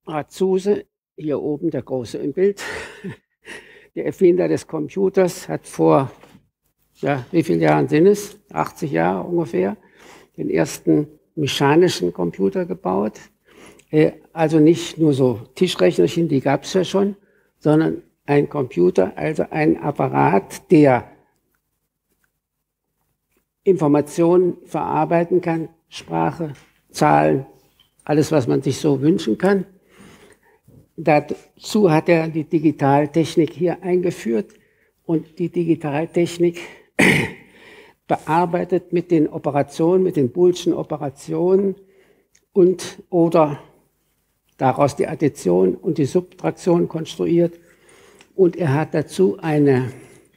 Zuse, hier oben der Große im Bild, der Erfinder des Computers, hat vor, ja, wie viele Jahren sind es? 80 Jahre ungefähr, den ersten mechanischen Computer gebaut. Also nicht nur so Tischrechnerchen, die gab es ja schon, sondern ein Computer, also ein Apparat, der Informationen verarbeiten kann, Sprache, Zahlen, alles, was man sich so wünschen kann. Dazu hat er die Digitaltechnik hier eingeführt und die Digitaltechnik bearbeitet mit den Operationen, mit den Boolschen Operationen und oder daraus die Addition und die Subtraktion konstruiert. Und er hat dazu eine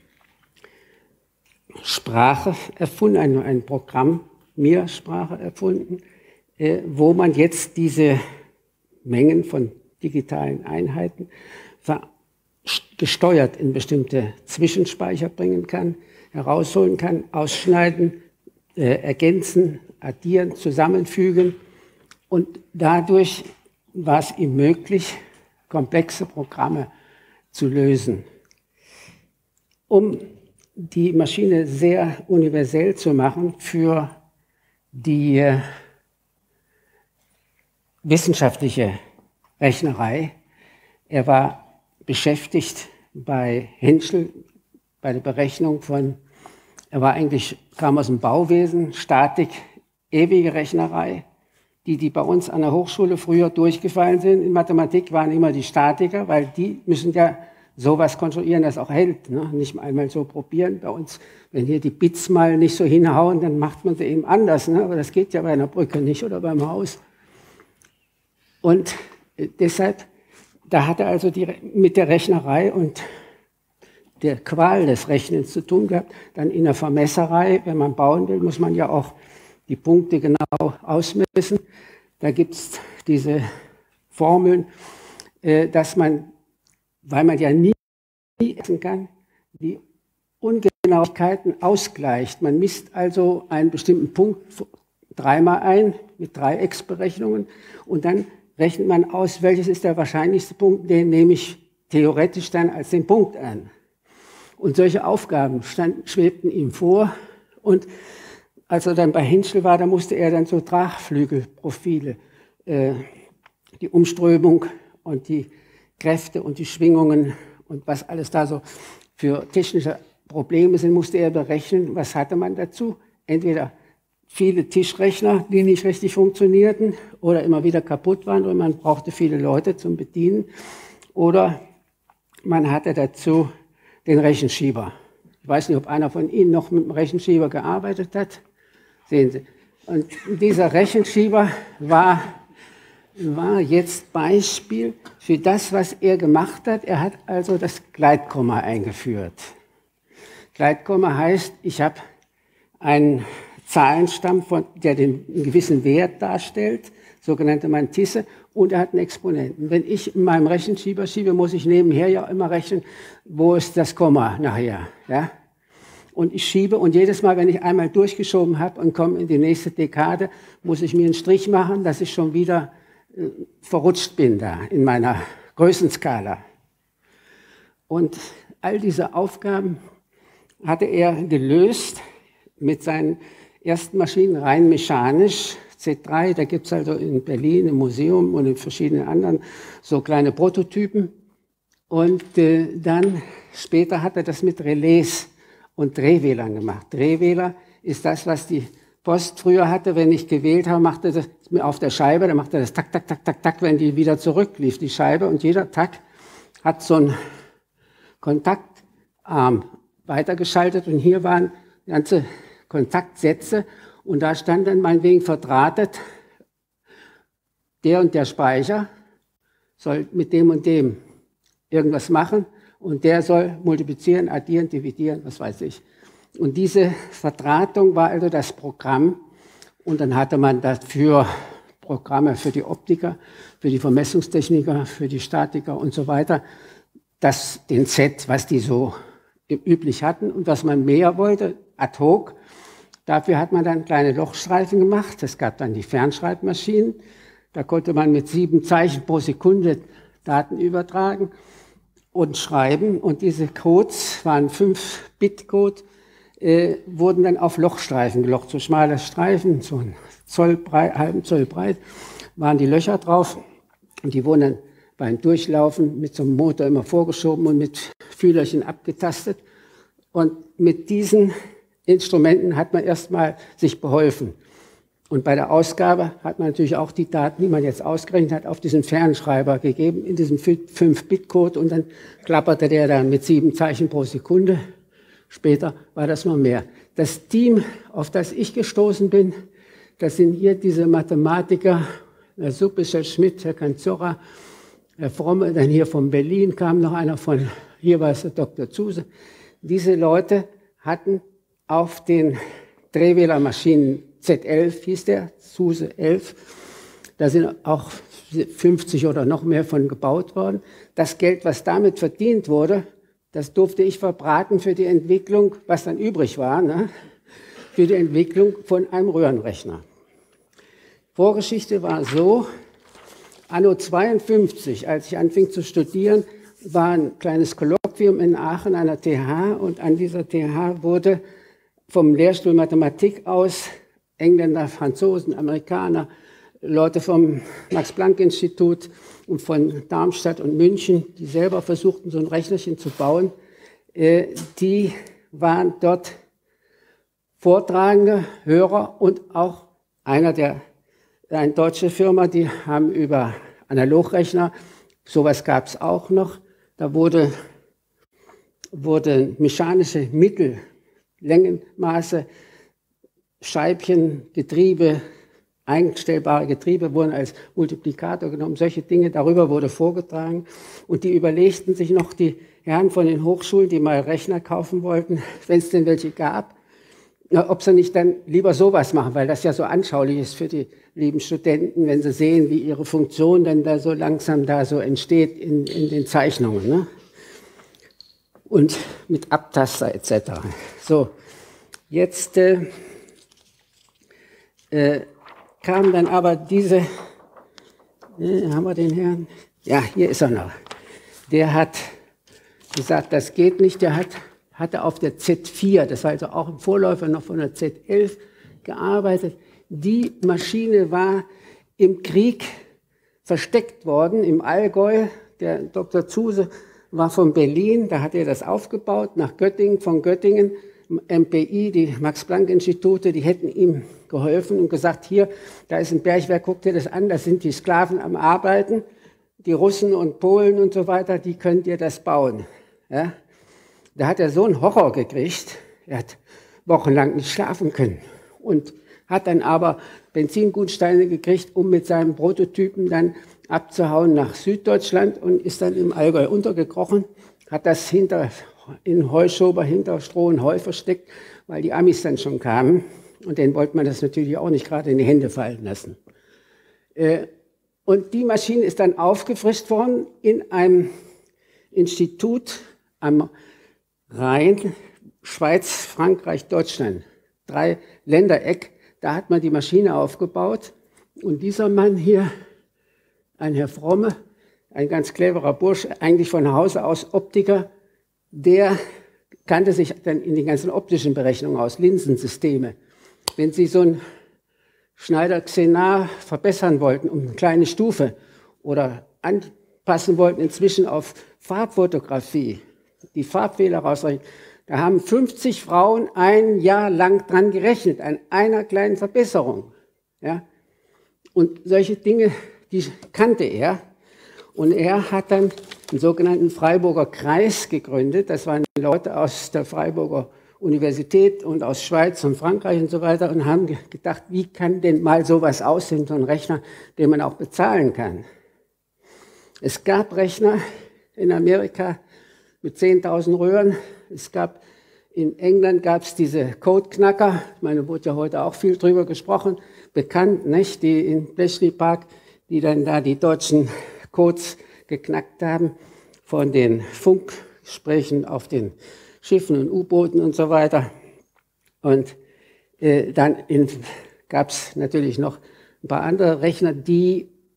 Sprache erfunden, eine Programmiersprache erfunden, wo man jetzt diese Mengen von digitalen Einheiten gesteuert in bestimmte Zwischenspeicher bringen kann, herausholen kann, ausschneiden, ergänzen, addieren, zusammenfügen. Und dadurch war es ihm möglich, komplexe Programme zu lösen. Um die Maschine sehr universell zu machen für die wissenschaftliche Rechnerei. Er war beschäftigt bei Henschel, bei der Berechnung von, kam aus dem Bauwesen, Statik, ewige Rechnerei. Die bei uns an der Hochschule früher durchgefallen sind in Mathematik, waren immer die Statiker, weil die müssen ja sowas konstruieren, das auch hält. Ne? Nicht einmal so probieren. Bei uns, wenn hier die Bits mal nicht so hinhauen, dann macht man sie eben anders. Ne? Aber das geht ja bei einer Brücke nicht oder beim Haus. Und deshalb, da hat er also mit der Rechnerei und der Qual des Rechnens zu tun gehabt. Dann in der Vermesserei, wenn man bauen will, muss man ja auch die Punkte genau ausmessen. Da gibt es diese Formeln, dass man, weil man ja nie essen kann, die Ungenauigkeiten ausgleicht. Man misst also einen bestimmten Punkt dreimal ein mit Dreiecksberechnungen und dann rechnet man aus, welches ist der wahrscheinlichste Punkt, den nehme ich theoretisch dann als den Punkt an. Und solche Aufgaben schwebten ihm vor und als er dann bei Henschel war, da musste er dann so Tragflügelprofile, die Umströmung und die Kräfte und die Schwingungen und was alles da so für technische Probleme sind, musste er berechnen. Was hatte man dazu? Entweder viele Tischrechner, die nicht richtig funktionierten oder immer wieder kaputt waren und man brauchte viele Leute zum Bedienen. Oder man hatte dazu den Rechenschieber. Ich weiß nicht, ob einer von Ihnen noch mit dem Rechenschieber gearbeitet hat. Sehen Sie. Und dieser Rechenschieber war jetzt Beispiel für das, was er gemacht hat. Er hat also das Gleitkomma eingeführt. Gleitkomma heißt, ich habe einen Zahlenstamm, der einen gewissen Wert darstellt, sogenannte Mantisse, und er hat einen Exponenten. Wenn ich in meinem Rechenschieber schiebe, muss ich nebenher ja immer rechnen, wo ist das Komma nachher. Ja? Und ich schiebe und jedes Mal, wenn ich einmal durchgeschoben habe und komme in die nächste Dekade, muss ich mir einen Strich machen, dass ich schon wieder verrutscht bin da in meiner Größenskala. Und all diese Aufgaben hatte er gelöst mit seinen ersten Maschinen rein mechanisch. C3, da gibt es also in Berlin im Museum und in verschiedenen anderen so kleine Prototypen. Und dann später hat er das mit Relais und Drehwählern gemacht. Drehwähler ist das, was die Post früher hatte. Wenn ich gewählt habe, machte das auf der Scheibe, dann machte das tak, tak, tak, tak, tak, wenn die wieder zurücklief, die Scheibe. Und jeder Tak hat so einen Kontaktarm weitergeschaltet. Und hier waren ganze Kontaktsätze. Und da stand dann meinetwegen verdrahtet, der und der Speicher soll mit dem und dem irgendwas machen. Und der soll multiplizieren, addieren, dividieren, was weiß ich. Und diese Verdrahtung war also das Programm. Und dann hatte man dafür Programme für die Optiker, für die Vermessungstechniker, für die Statiker und so weiter. Den Set, was die so üblich hatten und was man mehr wollte, ad hoc. Dafür hat man dann kleine Lochstreifen gemacht. Es gab dann die Fernschreibmaschinen. Da konnte man mit 7 Zeichen pro Sekunde Daten übertragen und schreiben. Und diese Codes waren 5-Bit-Code, wurden dann auf Lochstreifen gelocht. So schmale Streifen, so ein Zoll breit, halben Zoll breit, waren die Löcher drauf. Und die wurden dann beim Durchlaufen mit so einem Motor immer vorgeschoben und mit Fühlerchen abgetastet. Und mit diesen Instrumenten hat man erstmal sich beholfen. Und bei der Ausgabe hat man natürlich auch die Daten, die man jetzt ausgerechnet hat, auf diesen Fernschreiber gegeben, in diesem 5-Bit-Code. Und dann klapperte der dann mit 7 Zeichen pro Sekunde. Später war das noch mehr. Das Team, auf das ich gestoßen bin, das sind hier diese Mathematiker, Herr Suppes, Herr Schmidt, Herr Canzorra, Herr Fromme, dann hier von Berlin kam noch einer von, hier war es der Dr. Zuse. Diese Leute hatten auf den Drehwählermaschinen Z11 hieß der, Zuse 11. Da sind auch 50 oder noch mehr von gebaut worden. Das Geld, was damit verdient wurde, das durfte ich verbraten für die Entwicklung, was dann übrig war, ne? Für die Entwicklung von einem Röhrenrechner. Vorgeschichte war so, anno 52, als ich anfing zu studieren, war ein kleines Kolloquium in Aachen an der TH und an dieser TH wurde vom Lehrstuhl Mathematik aus Engländer, Franzosen, Amerikaner, Leute vom Max-Planck-Institut und von Darmstadt und München, die selber versuchten, so ein Rechnerchen zu bauen, die waren dort Vortragende, Hörer und auch eine deutsche Firma, die haben über Analogrechner, sowas gab es auch noch, da wurde mechanische Mittel, Längenmaße, Scheibchen, Getriebe, einstellbare Getriebe wurden als Multiplikator genommen. Solche Dinge, darüber wurde vorgetragen. Und die überlegten sich noch, die Herren von den Hochschulen, die mal Rechner kaufen wollten, wenn es denn welche gab, ob sie nicht dann lieber sowas machen, weil das ja so anschaulich ist für die lieben Studenten, wenn sie sehen, wie ihre Funktion dann da so langsam da so entsteht in den Zeichnungen, ne? Und mit Abtaster etc. So, jetzt kam dann aber diese, haben wir den Herrn? Ja, hier ist er noch. Der hat gesagt, das geht nicht. Der hatte auf der Z4, das war also auch ein Vorläufer noch von der Z11, gearbeitet. Die Maschine war im Krieg versteckt worden, im Allgäu. Der Dr. Zuse war von Berlin, da hat er das aufgebaut, nach Göttingen, von Göttingen. MPI, die Max-Planck-Institute, die hätten ihm geholfen und gesagt, hier, da ist ein Bergwerk, guck dir das an, da sind die Sklaven am Arbeiten, die Russen und Polen und so weiter, die können dir das bauen. Ja? Da hat er so einen Horror gekriegt, er hat wochenlang nicht schlafen können und hat dann aber Benzingutsteine gekriegt, um mit seinem Prototypen dann abzuhauen nach Süddeutschland und ist dann im Allgäu untergekrochen, hat das in Heuschober hinter Stroh und Heu versteckt, weil die Amis dann schon kamen. Und denen wollte man das natürlich auch nicht gerade in die Hände fallen lassen. Und die Maschine ist dann aufgefrischt worden in einem Institut am Rhein, Schweiz, Frankreich, Deutschland. 3 Ländereck, da hat man die Maschine aufgebaut. Und dieser Mann hier, ein Herr Fromme, ein ganz cleverer Bursch, eigentlich von Hause aus Optiker, der kannte sich dann in den ganzen optischen Berechnungen aus, Linsensysteme. Wenn Sie so ein Schneider-Xenar verbessern wollten um eine kleine Stufe oder anpassen wollten inzwischen auf Farbfotografie, die Farbfehler rausrechnen, da haben 50 Frauen ein Jahr lang dran gerechnet, an einer kleinen Verbesserung. Ja? Und solche Dinge, die kannte er. Und er hat dann einen sogenannten Freiburger Kreis gegründet. Das waren Leute aus der Freiburger Universität und aus Schweiz und Frankreich und so weiter und haben gedacht, wie kann denn mal sowas aussehen, so ein Rechner, den man auch bezahlen kann. Es gab Rechner in Amerika mit 10.000 Röhren. Es gab in England gab es diese Codeknacker, ich meine, wurde ja heute auch viel drüber gesprochen, bekannt, nicht? Die in Bletchley Park, die dann da die deutschen Codes geknackt haben von den Funkgesprächen auf den Schiffen und U-Booten und so weiter. Und dann gab es natürlich noch ein paar andere Rechner, die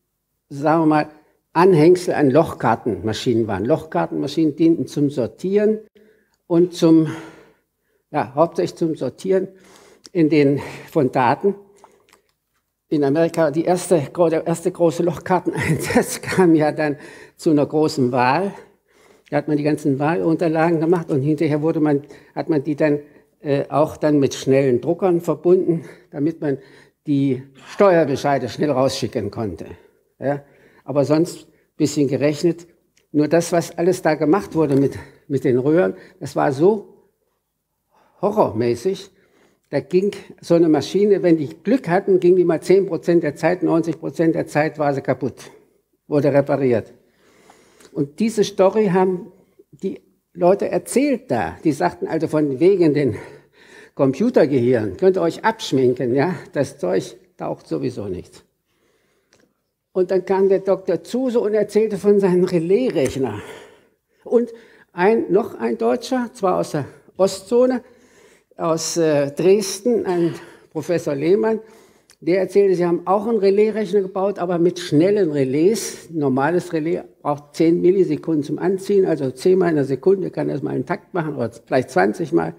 sagen wir mal, Anhängsel an Lochkartenmaschinen waren. Lochkartenmaschinen dienten zum Sortieren und hauptsächlich zum Sortieren von Daten. In Amerika der erste große Lochkarteneinsatz kam ja dann zu einer großen Wahl. Da hat man die ganzen Wahlunterlagen gemacht und hinterher hat man die dann auch dann mit schnellen Druckern verbunden, damit man die Steuerbescheide schnell rausschicken konnte. Ja, aber sonst ein bisschen gerechnet. Nur das, was alles da gemacht wurde mit den Röhren, das war so horrormäßig. Da ging so eine Maschine, wenn die Glück hatten, ging die mal 10% der Zeit, 90% der Zeit war sie kaputt, wurde repariert. Und diese Story haben die Leute erzählt da. Die sagten also von wegen den Computergehirn, könnt ihr euch abschminken, ja? Das Zeug taucht sowieso nicht. Und dann kam der Dr. Zuse und erzählte von seinem Relaisrechner. Und noch ein Deutscher, zwar aus der Ostzone, aus Dresden, ein Professor Lehmann, der erzählte, sie haben auch einen Relaisrechner gebaut, aber mit schnellen Relais. Ein normales Relais braucht 10 Millisekunden zum Anziehen, also 10 Mal in einer Sekunde, kann das mal einen Takt machen oder vielleicht 20 Mal.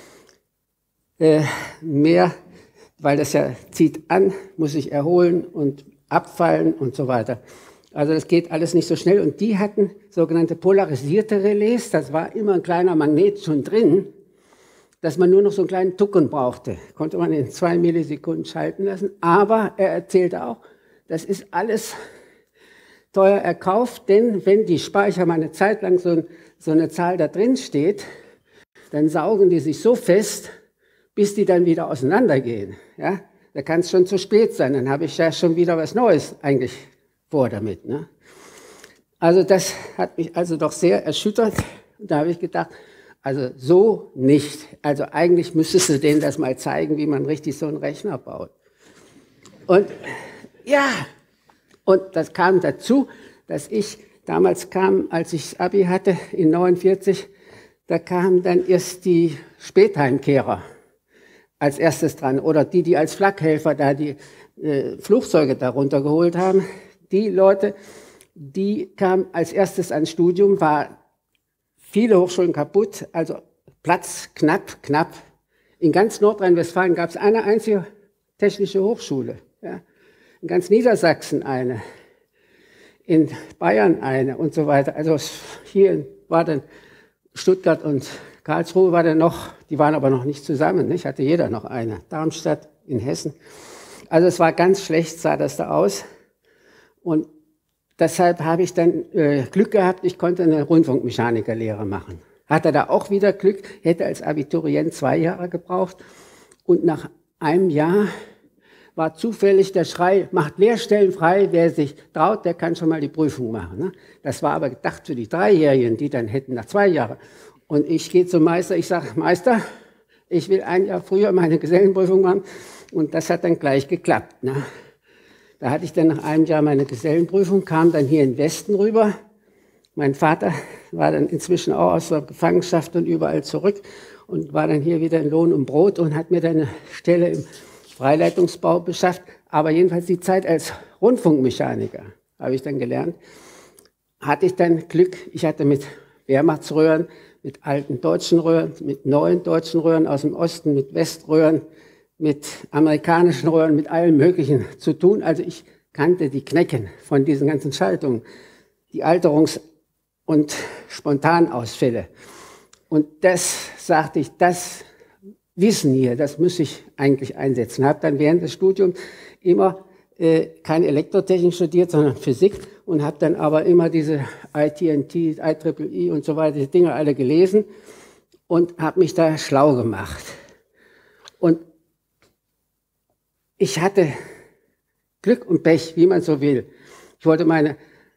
Mehr, weil das ja zieht an, muss sich erholen und abfallen und so weiter. Also das geht alles nicht so schnell. Und die hatten sogenannte polarisierte Relais, das war immer ein kleiner Magnet schon drin, dass man nur noch so einen kleinen Tucken brauchte. Konnte man in 2 Millisekunden schalten lassen. Aber er erzählte auch, das ist alles teuer erkauft, denn wenn die Speicher mal eine Zeit lang so eine Zahl da drin steht, dann saugen die sich so fest, bis die dann wieder auseinandergehen. Ja? Da kann es schon zu spät sein, dann habe ich ja schon wieder was Neues eigentlich vor damit. Ne? Also das hat mich also doch sehr erschüttert. Da habe ich gedacht, also so nicht. Also eigentlich müsstest du denen das mal zeigen, wie man richtig so einen Rechner baut. Und ja, und das kam dazu, dass ich damals kam, als ich das Abi hatte, in 49, da kamen dann erst die Spätheimkehrer als erstes dran. Oder die als Flakhelfer da die Flugzeuge da runtergeholt haben. Die Leute, die kamen als erstes ans Studium, war viele Hochschulen kaputt, also Platz knapp. In ganz Nordrhein-Westfalen gab es eine einzige technische Hochschule. Ja. In ganz Niedersachsen eine, in Bayern eine und so weiter. Also hier war dann Stuttgart und Karlsruhe war dann noch, die waren aber noch nicht zusammen, nicht? Hatte jeder noch eine. Darmstadt in Hessen. Also es war ganz schlecht, sah das da aus. Und deshalb habe ich dann Glück gehabt, ich konnte eine Rundfunkmechanikerlehre machen. Hatte da auch wieder Glück, hätte als Abiturient 2 Jahre gebraucht. Und nach einem Jahr war zufällig der Schrei, macht Lehrstellen frei, wer sich traut, der kann schon mal die Prüfung machen. Ne? Das war aber gedacht für die 3-Jährigen, die dann hätten nach 2 Jahren. Und ich gehe zum Meister, ich sage, Meister, ich will 1 Jahr früher meine Gesellenprüfung machen. Und das hat dann gleich geklappt. Ne? Da hatte ich dann nach einem Jahr meine Gesellenprüfung, kam dann hier in den Westen rüber. Mein Vater war dann inzwischen auch aus der Gefangenschaft und überall zurück und war dann hier wieder in Lohn und Brot und hat mir dann eine Stelle im Freileitungsbau beschafft. Aber jedenfalls die Zeit als Rundfunkmechaniker, habe ich dann gelernt, hatte ich dann Glück. Ich hatte mit Wehrmachtsröhren, mit alten deutschen Röhren, mit neuen deutschen Röhren aus dem Osten, mit Weströhren, mit amerikanischen Röhren, mit allem Möglichen zu tun. Also ich kannte die Knecken von diesen ganzen Schaltungen, die Alterungs- und Spontanausfälle. Und das sagte ich, das Wissen hier, das muss ich eigentlich einsetzen. Habe dann während des Studiums immer keine Elektrotechnik studiert, sondern Physik und habe dann aber immer diese ITNT, IEEE und so weiter, die Dinge alle gelesen und habe mich da schlau gemacht. Und ich hatte Glück und Pech, wie man so will. Ich wollte meine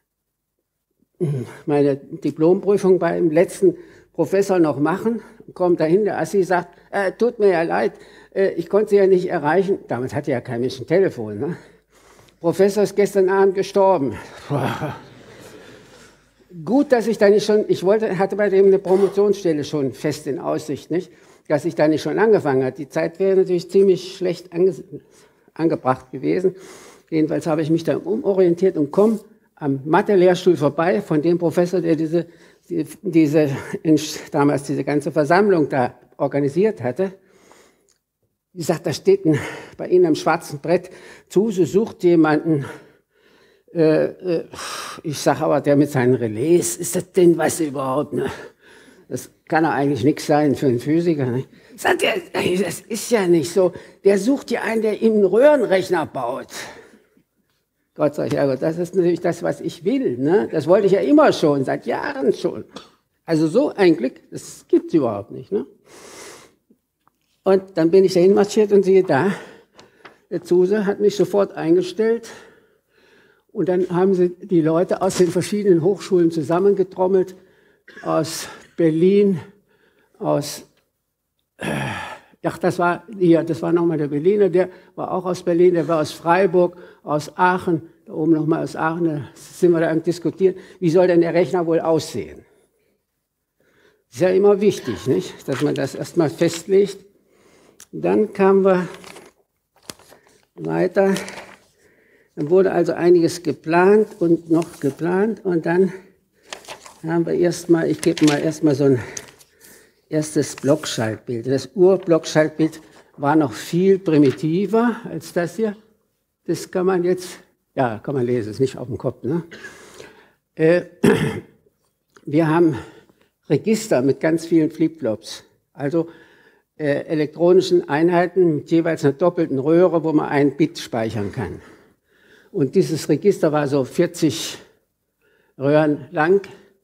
Diplomprüfung beim letzten Professor noch machen, kommt dahin, der Assi sagt, tut mir ja leid, ich konnte Sie ja nicht erreichen. Damals hatte ja kein Mensch ein Telefon. Ne? Professor ist gestern Abend gestorben. Gut, dass ich da nicht schon, hatte bei dem eine Promotionsstelle schon fest in Aussicht, nicht? Dass ich da nicht schon angefangen habe. Die Zeit wäre natürlich ziemlich schlecht angebracht gewesen. Jedenfalls habe ich mich dann umorientiert und komme am Mathe-Lehrstuhl vorbei von dem Professor, der damals diese ganze Versammlung da organisiert hatte. Ich sage, da steht bei Ihnen am schwarzen Brett, Zuse sucht jemanden. Ich sage aber, der mit seinen Relais, ist das denn was überhaupt? Ne? Das kann ja eigentlich nichts sein für einen Physiker. Ne? Sagt er, das ist ja nicht so. Der sucht ja einen, der ihm einen Röhrenrechner baut. Gott sei Dank, das ist natürlich das, was ich will. Ne? Das wollte ich ja immer schon, seit Jahren schon. Also so ein Glück, das gibt es überhaupt nicht. Ne? Und dann bin ich dahin marschiert und siehe da, der Zuse hat mich sofort eingestellt. Und dann haben sie die Leute aus den verschiedenen Hochschulen zusammengetrommelt, aus Berlin, das war nochmal der Berliner, der war auch aus Berlin, der war aus Freiburg, aus Aachen, da oben nochmal aus Aachen, da sind wir da am Diskutieren, wie soll denn der Rechner wohl aussehen? Ist ja immer wichtig, nicht? Dass man das erstmal festlegt. Dann kamen wir weiter, dann wurde also einiges geplant und noch geplant und dann haben wir erstmal, ich gebe mal erstmal so ein erstes Blockschaltbild. Das Ur-Blockschaltbild war noch viel primitiver als das hier. Das kann man jetzt, ja, kann man lesen, ist nicht auf dem Kopf. Ne? Wir haben Register mit ganz vielen Flipflops, also elektronischen Einheiten mit jeweils einer doppelten Röhre, wo man ein Bit speichern kann. Und dieses Register war so 40 Röhren lang.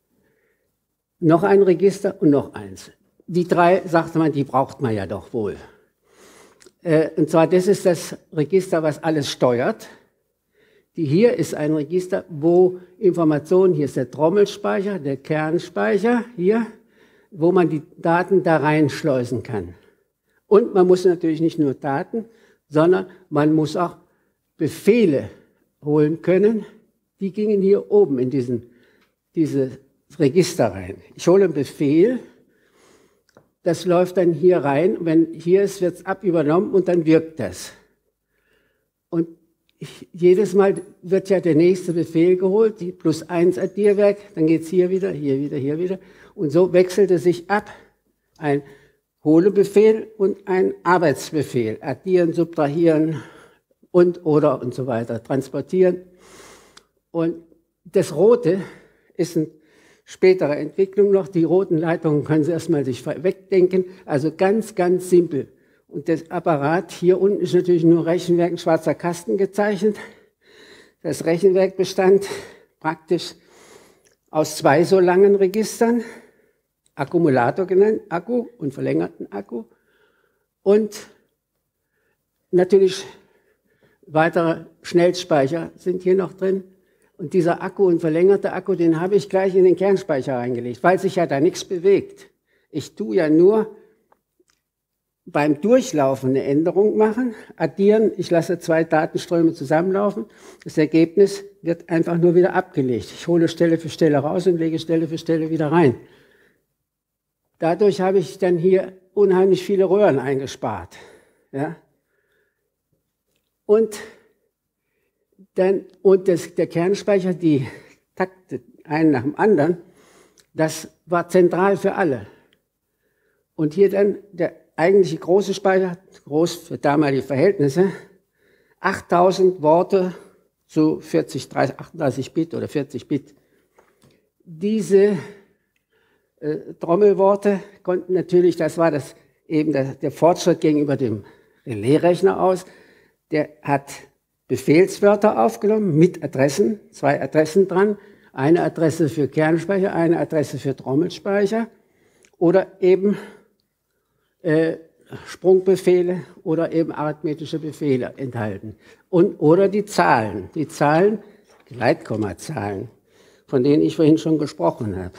Noch ein Register und noch eins. Die drei, sagte man, die braucht man ja doch wohl. Und zwar, das ist das Register, was alles steuert. Hier ist ein Register, wo Informationen, hier ist der Trommelspeicher, der Kernspeicher, hier, wo man die Daten da reinschleusen kann. Und man muss natürlich nicht nur Daten, sondern man muss auch Befehle holen können. Die gingen hier oben in diese Register rein. Ich hole einen Befehl, das läuft dann hier rein. Wenn hier ist, wird es abübernommen und dann wirkt das. Und jedes Mal wird ja der nächste Befehl geholt, die +1 Addierwerk, dann geht es hier wieder, hier wieder, hier wieder. Und so wechselt es sich ab. Ein Holebefehl und ein Arbeitsbefehl. Addieren, subtrahieren oder und so weiter. Transportieren. Und das Rote ist eine spätere Entwicklung noch. Die roten Leitungen können Sie erstmal sich wegdenken. Also ganz, ganz simpel. Und das Apparat hier unten ist natürlich nur Rechenwerk, ein schwarzer Kasten gezeichnet. Das Rechenwerk bestand praktisch aus 2 so langen Registern, Akkumulator genannt, Akku und verlängerten Akku. Und natürlich weitere Schnellspeicher sind hier noch drin. Und dieser Akku und verlängerte Akku, den habe ich gleich in den Kernspeicher reingelegt, weil sich ja da nichts bewegt. Ich tue ja nur beim Durchlaufen eine Änderung machen, addieren, ich lasse 2 Datenströme zusammenlaufen, das Ergebnis wird einfach nur wieder abgelegt. Ich hole Stelle für Stelle raus und lege Stelle für Stelle wieder rein. Dadurch habe ich dann hier unheimlich viele Röhren eingespart. Ja? Der Kernspeicher, die Takte, einen nach dem anderen, das war zentral für alle. Und hier dann der eigentliche große Speicher, groß für damalige Verhältnisse, 8000 Worte zu 38 Bit oder 40 Bit. Diese Trommelworte konnten natürlich, das war der Fortschritt gegenüber dem Relaisrechner aus, der hat Befehlswörter aufgenommen mit Adressen, 2 Adressen dran, eine Adresse für Kernspeicher, eine Adresse für Trommelspeicher oder eben Sprungbefehle oder eben arithmetische Befehle enthalten. Oder die Zahlen, Gleitkommazahlen, von denen ich vorhin schon gesprochen habe.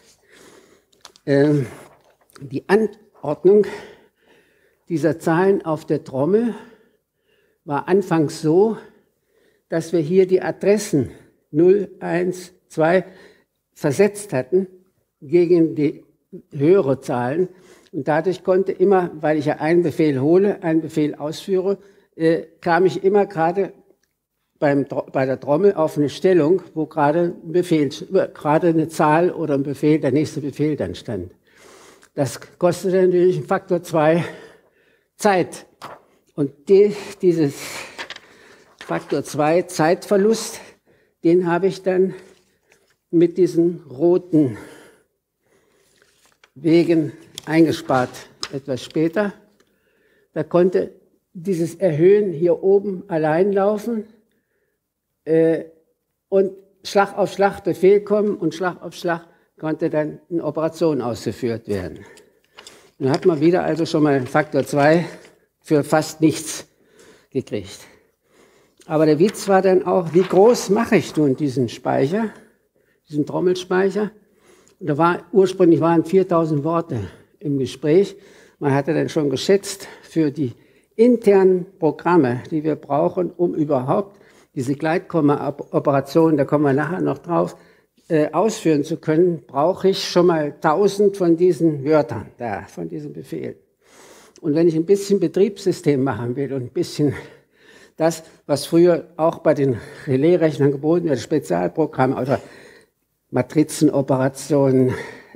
Die Anordnung dieser Zahlen auf der Trommel war anfangs so, dass wir hier die Adressen 0, 1, 2 versetzt hatten gegen die höhere Zahlen. Und dadurch konnte immer, weil ich ja einen Befehl hole, einen Befehl ausführe, kam ich immer gerade bei der Trommel auf eine Stellung, wo gerade eine Zahl oder ein Befehl, der nächste Befehl dann stand. Das kostet natürlich einen Faktor 2 Zeit. Und dieses Faktor 2 Zeitverlust, den habe ich dann mit diesen roten Wegen eingespart, etwas später. Da konnte dieses Erhöhen hier oben allein laufen und Schlag auf Schlag Befehl kommen und Schlag auf Schlag konnte dann eine Operation ausgeführt werden. Dann hat man wieder also schon mal Faktor 2 für fast nichts gekriegt. Aber der Witz war dann auch, wie groß mache ich nun diesen Speicher, diesen Trommelspeicher? Und ursprünglich waren 4000 Worte im Gespräch. Man hatte dann schon geschätzt, für die internen Programme, die wir brauchen, um überhaupt diese Gleitkomma-Operation, da kommen wir nachher noch drauf, ausführen zu können, brauche ich schon mal 1000 von diesen Wörtern da, von diesen Befehlen. Und wenn ich ein bisschen Betriebssystem machen will und ein bisschen das, was früher auch bei den Relaisrechnern geboten wird, Spezialprogramme oder Matrizenoperationen,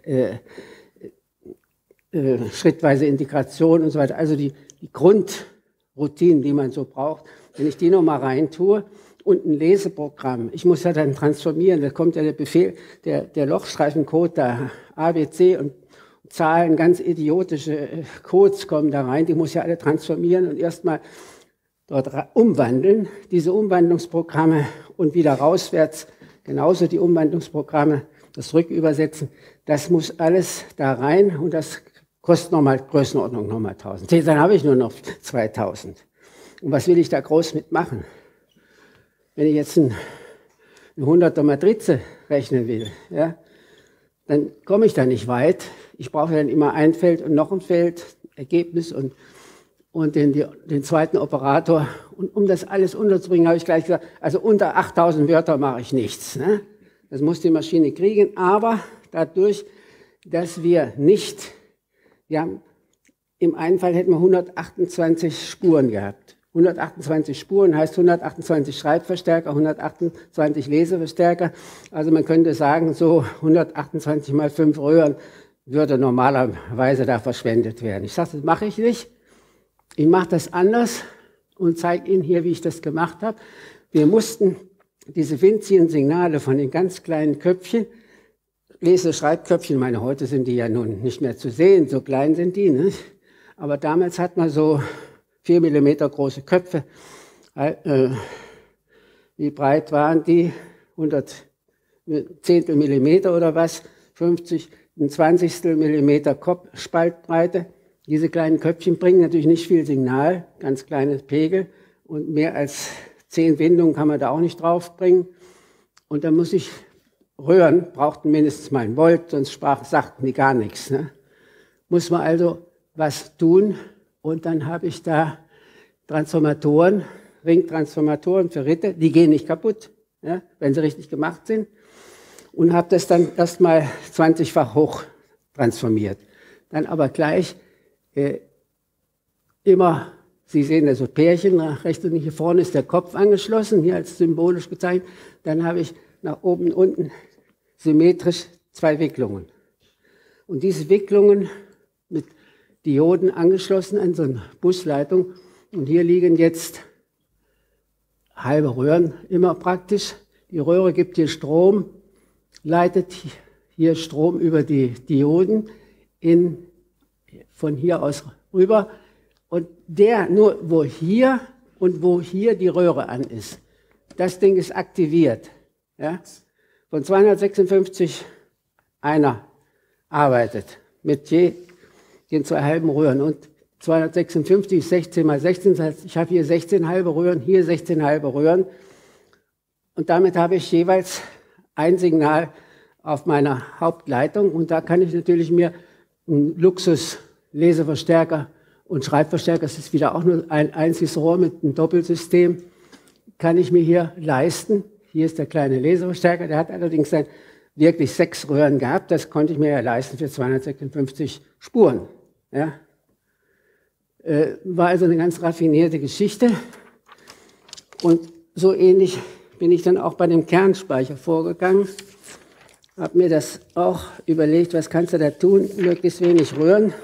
schrittweise Integration und so weiter, also die Grundroutinen, die man so braucht, wenn ich die nochmal reintue und ein Leseprogramm, ich muss ja dann transformieren, da kommt ja der Befehl, der Lochstreifencode, da ABC und Zahlen, ganz idiotische Codes kommen da rein, die muss ja alle transformieren und erstmal dort umwandeln, diese Umwandlungsprogramme und wieder rauswärts, genauso die Umwandlungsprogramme, das Rückübersetzen, das muss alles da rein und das kostet nochmal Größenordnung nochmal 1000. Dann habe ich nur noch 2000. Und was will ich da groß mitmachen? Wenn ich jetzt eine 100er Matrize rechnen will, ja, dann komme ich da nicht weit. Ich brauche dann immer ein Feld und noch ein Feld, Ergebnis und den zweiten Operator. Und um das alles unterzubringen, habe ich gleich gesagt, also unter 8000 Wörter mache ich nichts. Ne? Das muss die Maschine kriegen, aber dadurch, dass wir haben, im einen Fall hätten wir 128 Spuren gehabt. 128 Spuren heißt 128 Schreibverstärker, 128 Leseverstärker. Also man könnte sagen, so 128 mal 5 Röhren würde normalerweise da verschwendet werden. Ich sage, das mache ich nicht. Ich mache das anders und zeige Ihnen hier, wie ich das gemacht habe. Wir mussten diese winzigen Signale von den ganz kleinen Köpfchen, Schreibköpfchen, meine, heute sind die ja nun nicht mehr zu sehen, so klein sind die, ne? Aber damals hat man so 4 Millimeter große Köpfe. Wie breit waren die? 100 Zehntel Millimeter oder was? 50, ein Zwanzigstel Millimeter Spaltbreite. Diese kleinen Köpfchen bringen natürlich nicht viel Signal, ganz kleine Pegel. Und mehr als 10 Windungen kann man da auch nicht draufbringen. Und dann muss ich Röhren, brauchten mindestens mal ein Volt, sonst sagten die gar nichts. Ne? Muss man also was tun. Und dann habe ich da Transformatoren, Ringtransformatoren für Ritter, die gehen nicht kaputt, ja, wenn sie richtig gemacht sind. Und habe das dann erstmal 20-fach hoch transformiert. Dann aber gleich immer, Sie sehen da so Pärchen, nach rechts und hier vorne ist der Kopf angeschlossen, hier als symbolisch gezeichnet. Dann habe ich nach oben und unten symmetrisch 2 Wicklungen. Und diese Wicklungen mit Dioden angeschlossen an so eine Busleitung. Und hier liegen jetzt halbe Röhren, immer praktisch. Die Röhre gibt hier Strom, leitet hier Strom über die Dioden von hier aus rüber. Und nur wo hier die Röhre an ist, das Ding ist aktiviert. Ja? Von 256 einer arbeitet mit den 2 halben Röhren. Und 256 ist 16 mal 16, das heißt, ich habe hier 16 halbe Röhren, hier 16 halbe Röhren. Und damit habe ich jeweils ein Signal auf meiner Hauptleitung. Und da kann ich natürlich mir einen Luxus-Leseverstärker und Schreibverstärker, das ist wieder auch nur ein einziges Rohr mit einem Doppelsystem, kann ich mir hier leisten. Hier ist der kleine Leseverstärker, der hat allerdings dann wirklich 6 Röhren gehabt. Das konnte ich mir ja leisten für 256 Spuren. Ja. War also eine ganz raffinierte Geschichte. Und so ähnlich bin ich dann auch bei dem Kernspeicher vorgegangen. Habe mir das auch überlegt, was kannst du da tun? Möglichst wenig rühren.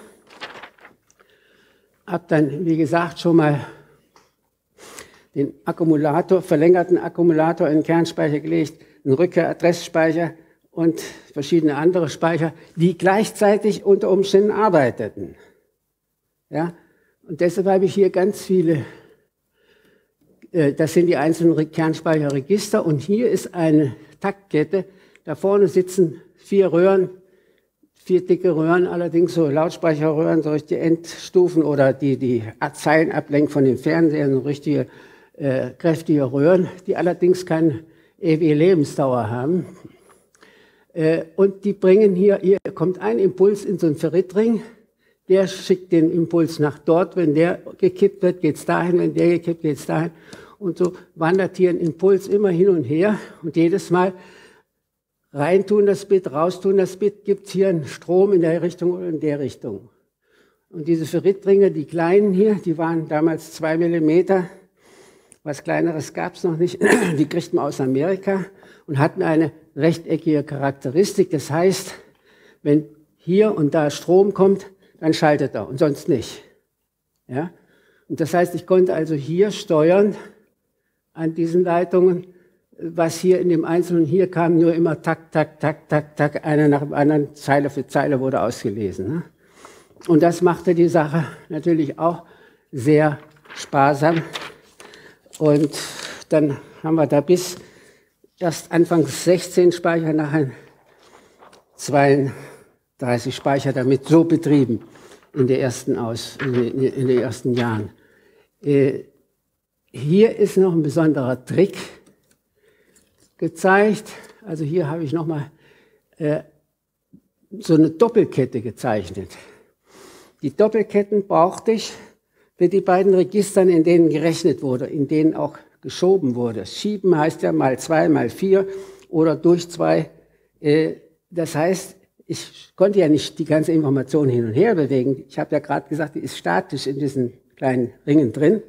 Habe dann, wie gesagt, schon mal den Akkumulator, verlängerten Akkumulator in den Kernspeicher gelegt, einen Rückkehradressspeicher und verschiedene andere Speicher, die gleichzeitig unter Umständen arbeiteten. Ja? Und deshalb habe ich hier ganz viele, das sind die einzelnen Kernspeicherregister, und hier ist eine Taktkette. Da vorne sitzen 4 Röhren, 4 dicke Röhren, allerdings so Lautsprecherröhren, so richtige Endstufen oder die Zeilen ablenken von den Fernsehern, so richtige kräftige Röhren, die allerdings keine ewige Lebensdauer haben. Und die bringen hier kommt ein Impuls in so einen Ferritring, der schickt den Impuls nach dort, wenn der gekippt wird, geht es dahin, wenn der gekippt, geht es dahin. Und so wandert hier ein Impuls immer hin und her, und jedes Mal reintun das Bit, raustun das Bit, gibt es hier einen Strom in der Richtung oder in der Richtung. Und diese Ferritringe, die kleinen hier, die waren damals 2 Millimeter, was Kleineres gab es noch nicht, die kriegt man aus Amerika und hatten eine rechteckige Charakteristik. Das heißt, wenn hier und da Strom kommt, dann schaltet er und sonst nicht. Ja? Und das heißt, ich konnte also hier steuern an diesen Leitungen, was hier in dem Einzelnen, hier kam nur immer tak, tak, tak, tak, tak, einer nach dem anderen, Zeile für Zeile wurde ausgelesen. Ne? Und das machte die Sache natürlich auch sehr sparsam. Und dann haben wir da bis erst anfangs 16 Speicher, nachher 32 Speicher damit so betrieben in den ersten Jahren. Hier ist noch ein besonderer Trick gezeigt. Also hier habe ich nochmal so eine Doppelkette gezeichnet. Die Doppelketten brauchte ich für die beiden Registern, in denen gerechnet wurde, in denen auch geschoben wurde. Schieben heißt ja mal 2, mal 4 oder durch 2. Das heißt, ich konnte ja nicht die ganze Information hin und her bewegen. Ich habe ja gerade gesagt, die ist statisch in diesen kleinen Ringen drin.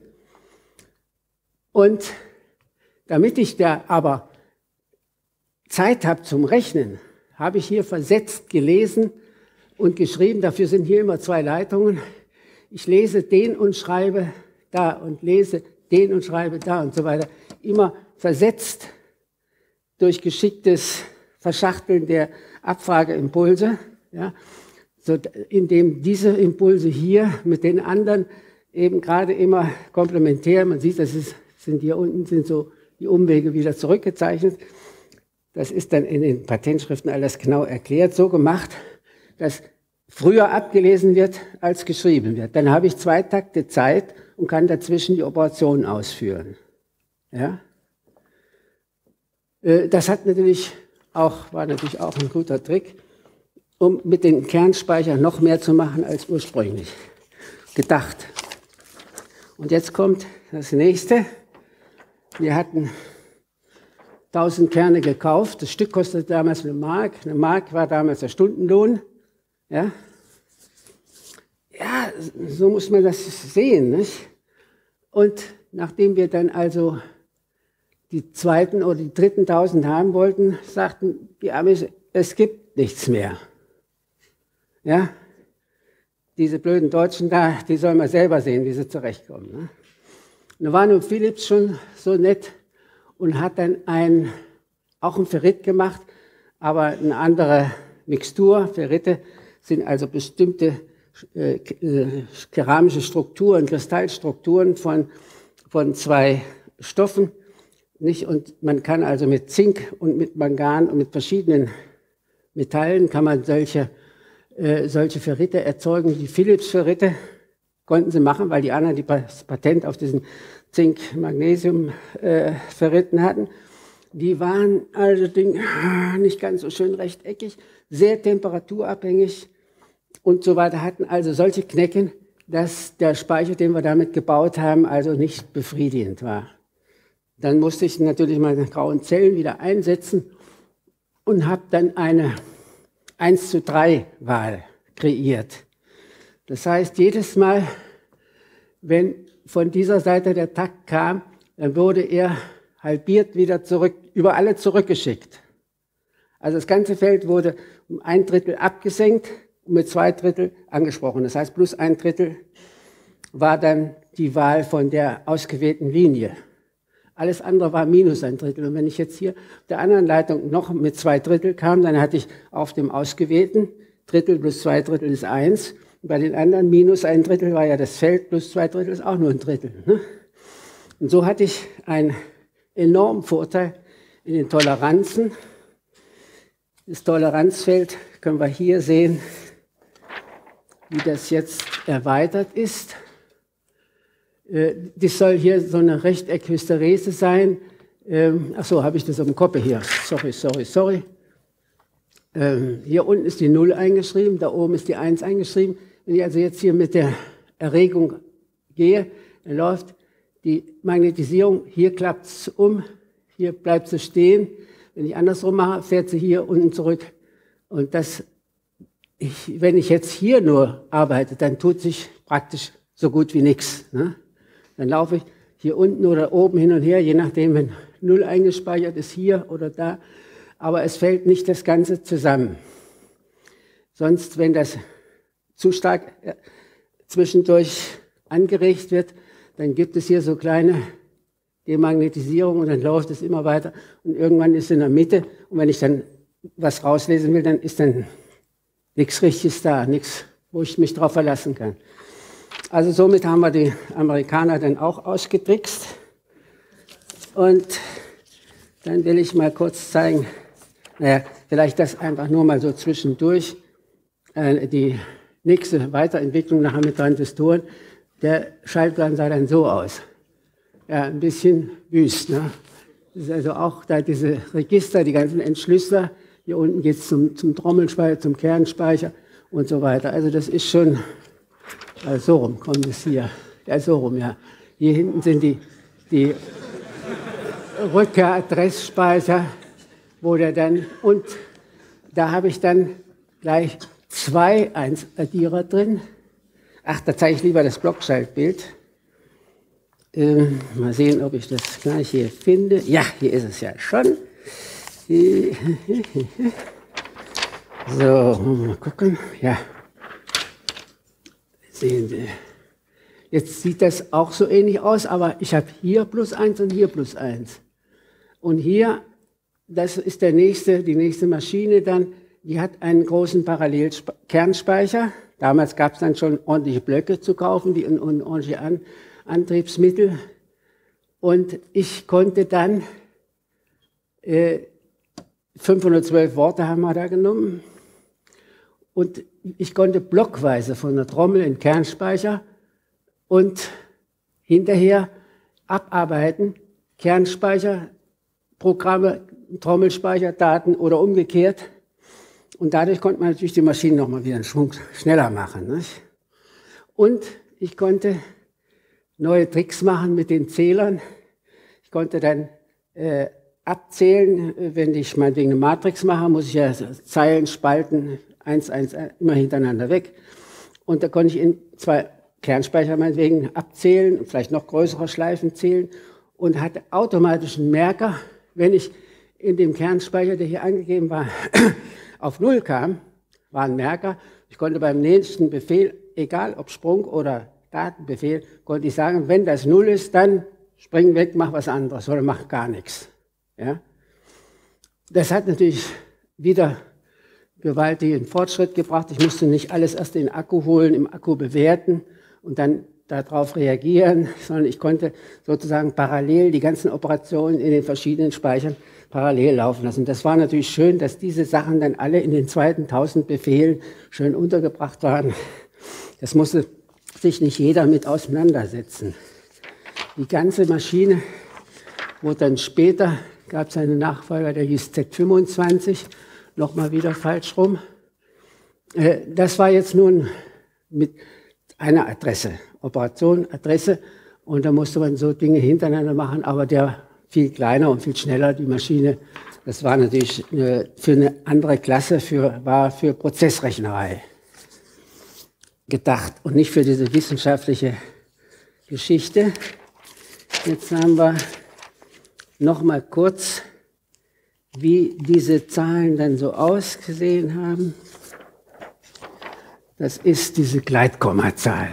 Und damit ich da aber Zeit habe zum Rechnen, habe ich hier versetzt gelesen und geschrieben. Dafür sind hier immer 2 Leitungen. Ich lese den und schreibe da und lese den und schreibe da und so weiter. Immer versetzt durch geschicktes Verschachteln der Abfrageimpulse, ja, so, indem diese Impulse hier mit den anderen eben gerade immer komplementär, man sieht, sind hier unten sind so die Umwege wieder zurückgezeichnet. Das ist dann in den Patentschriften alles genau erklärt, so gemacht, dass früher abgelesen wird, als geschrieben wird. Dann habe ich 2 Takte Zeit und kann dazwischen die Operationen ausführen. Ja? Das war natürlich auch ein guter Trick, um mit den Kernspeichern noch mehr zu machen als ursprünglich gedacht. Und jetzt kommt das nächste. Wir hatten 1000 Kerne gekauft. Das Stück kostete damals 1 Mark. 1 Mark war damals der Stundenlohn. Ja, ja, so muss man das sehen, nicht? Und nachdem wir dann also die 2. oder die 3. 1000 haben wollten, sagten die Amis, es gibt nichts mehr. Ja, diese blöden Deutschen da, die sollen mal selber sehen, wie sie zurechtkommen. Ne? Und da war nun Philips schon so nett und hat dann auch ein Ferrit gemacht, aber eine andere Mixtur. Ferrite sind also bestimmte keramische Strukturen, Kristallstrukturen von 2 Stoffen. Nicht? Und man kann also mit Zink und mit Mangan und mit verschiedenen Metallen kann man solche Ferrite erzeugen. Die Philips-Ferrite konnten sie machen, weil die anderen das Patent auf diesen Zink-Magnesium-Ferriten hatten. Die waren allerdings nicht ganz so schön rechteckig, sehr temperaturabhängig und so weiter, hatten also solche Knecken, dass der Speicher, den wir damit gebaut haben, also nicht befriedigend war. Dann musste ich natürlich meine grauen Zellen wieder einsetzen und habe dann eine 1:3 Wahl kreiert. Das heißt, jedes Mal, wenn von dieser Seite der Takt kam, dann wurde er halbiert wieder zurück, über alle zurückgeschickt. Also das ganze Feld wurde um 1/3 abgesenkt und mit 2/3 angesprochen. Das heißt, plus 1/3 war dann die Wahl von der ausgewählten Linie. Alles andere war minus 1/3. Und wenn ich jetzt hier auf der anderen Leitung noch mit 2/3 kam, dann hatte ich auf dem ausgewählten Drittel plus 2/3 ist 1. Und bei den anderen minus 1/3 war ja das Feld, plus 2/3 ist auch nur 1/3. Ne? Und so hatte ich einen enormen Vorteil in den Toleranzen. Das Toleranzfeld können wir hier sehen, wie das jetzt erweitert ist. Das soll hier so eine Rechteckhysterese sein. Ach so, habe ich das auf dem Kopf hier. Sorry. Hier unten ist die 0 eingeschrieben, da oben ist die 1 eingeschrieben. Wenn ich also jetzt hier mit der Erregung gehe, dann läuft die Magnetisierung, hier klappt es um, hier bleibt sie stehen. Wenn ich andersrum mache, fährt sie hier unten zurück. Und wenn ich jetzt hier nur arbeite, dann tut sich praktisch so gut wie nichts. Ne? Dann laufe ich hier unten oder oben hin und her, je nachdem, wenn 0 eingespeichert ist, hier oder da. Aber es fällt nicht das Ganze zusammen. Sonst, wenn das zu stark zwischendurch angeregt wird, dann gibt es hier so kleine Demagnetisierung und dann läuft es immer weiter und irgendwann ist es in der Mitte und wenn ich dann was rauslesen will, dann ist dann nichts Richtiges da, nichts, wo ich mich drauf verlassen kann. Also somit haben wir die Amerikaner dann auch ausgetrickst und dann will ich mal kurz zeigen, naja, vielleicht das einfach nur mal so zwischendurch, die nächste Weiterentwicklung nachher mit Transistoren, der Schaltplan sah dann so aus. Ja, ein bisschen wüst. Ne? Das ist also auch da diese Register, die ganzen Entschlüsseler. Hier unten geht es zum Trommelspeicher, zum Kernspeicher und so weiter. Also das ist schon, also so rum kommt es hier. Ja, so rum, ja. Hier hinten sind die Rückkehradressspeicher, wo der dann, und da habe ich dann gleich 2 1-Addierer drin. Ach, da zeige ich lieber das Blockschaltbild. Mal sehen, ob ich das gleich hier finde. Ja, hier ist es ja schon. So, mal gucken. Ja. Sehen Sie. Jetzt sieht das auch so ähnlich aus, aber ich habe hier +1 und hier +1. Und hier, das ist die nächste Maschine dann, die hat einen großen Parallelkernspeicher. Damals gab es dann schon ordentliche Blöcke zu kaufen, und ordentliche Antriebsmittel. Und ich konnte dann 512 Worte haben wir da genommen. Und ich konnte blockweise von der Trommel in den Kernspeicher und hinterher abarbeiten, Kernspeicher, Programme, Trommelspeicher, Daten oder umgekehrt. Und dadurch konnte man natürlich die Maschine nochmal wieder einen Schwung schneller machen. Nicht? Und ich konnte neue Tricks machen mit den Zählern. Ich konnte dann abzählen, wenn ich meinetwegen eine Matrix mache, muss ich ja Zeilen spalten, 1, 1, immer hintereinander weg. Und da konnte ich in 2 Kernspeicher meinetwegen abzählen, vielleicht noch größere Schleifen zählen und hatte automatisch einen Merker, wenn ich in dem Kernspeicher, der hier angegeben war, auf 0 kam, war ein Merker. Ich konnte beim nächsten Befehl, egal ob Sprung oder Datenbefehl, konnte ich sagen, wenn das 0 ist, dann spring weg, mach was anderes oder mach gar nichts. Ja? Das hat natürlich wieder gewaltigen Fortschritt gebracht. Ich musste nicht alles erst in den Akku holen, im Akku bewerten und dann darauf reagieren, sondern ich konnte sozusagen parallel die ganzen Operationen in den verschiedenen Speichern parallel laufen lassen. Das war natürlich schön, dass diese Sachen dann alle in den zweiten 1000 Befehlen schön untergebracht waren. Das musste sich nicht jeder mit auseinandersetzen. Die ganze Maschine wurde dann später, gab es einen Nachfolger, der hieß Z25, nochmal wieder falsch rum. Das war jetzt nun mit einer Adresse, Operation, Adresse, und da musste man so Dinge hintereinander machen, aber der viel kleiner und viel schneller, die Maschine. Das war natürlich für eine andere Klasse, war für Prozessrechnerei gedacht und nicht für diese wissenschaftliche Geschichte. Jetzt haben wir noch mal kurz, wie diese Zahlen dann so ausgesehen haben. Das ist diese Gleitkommazahl.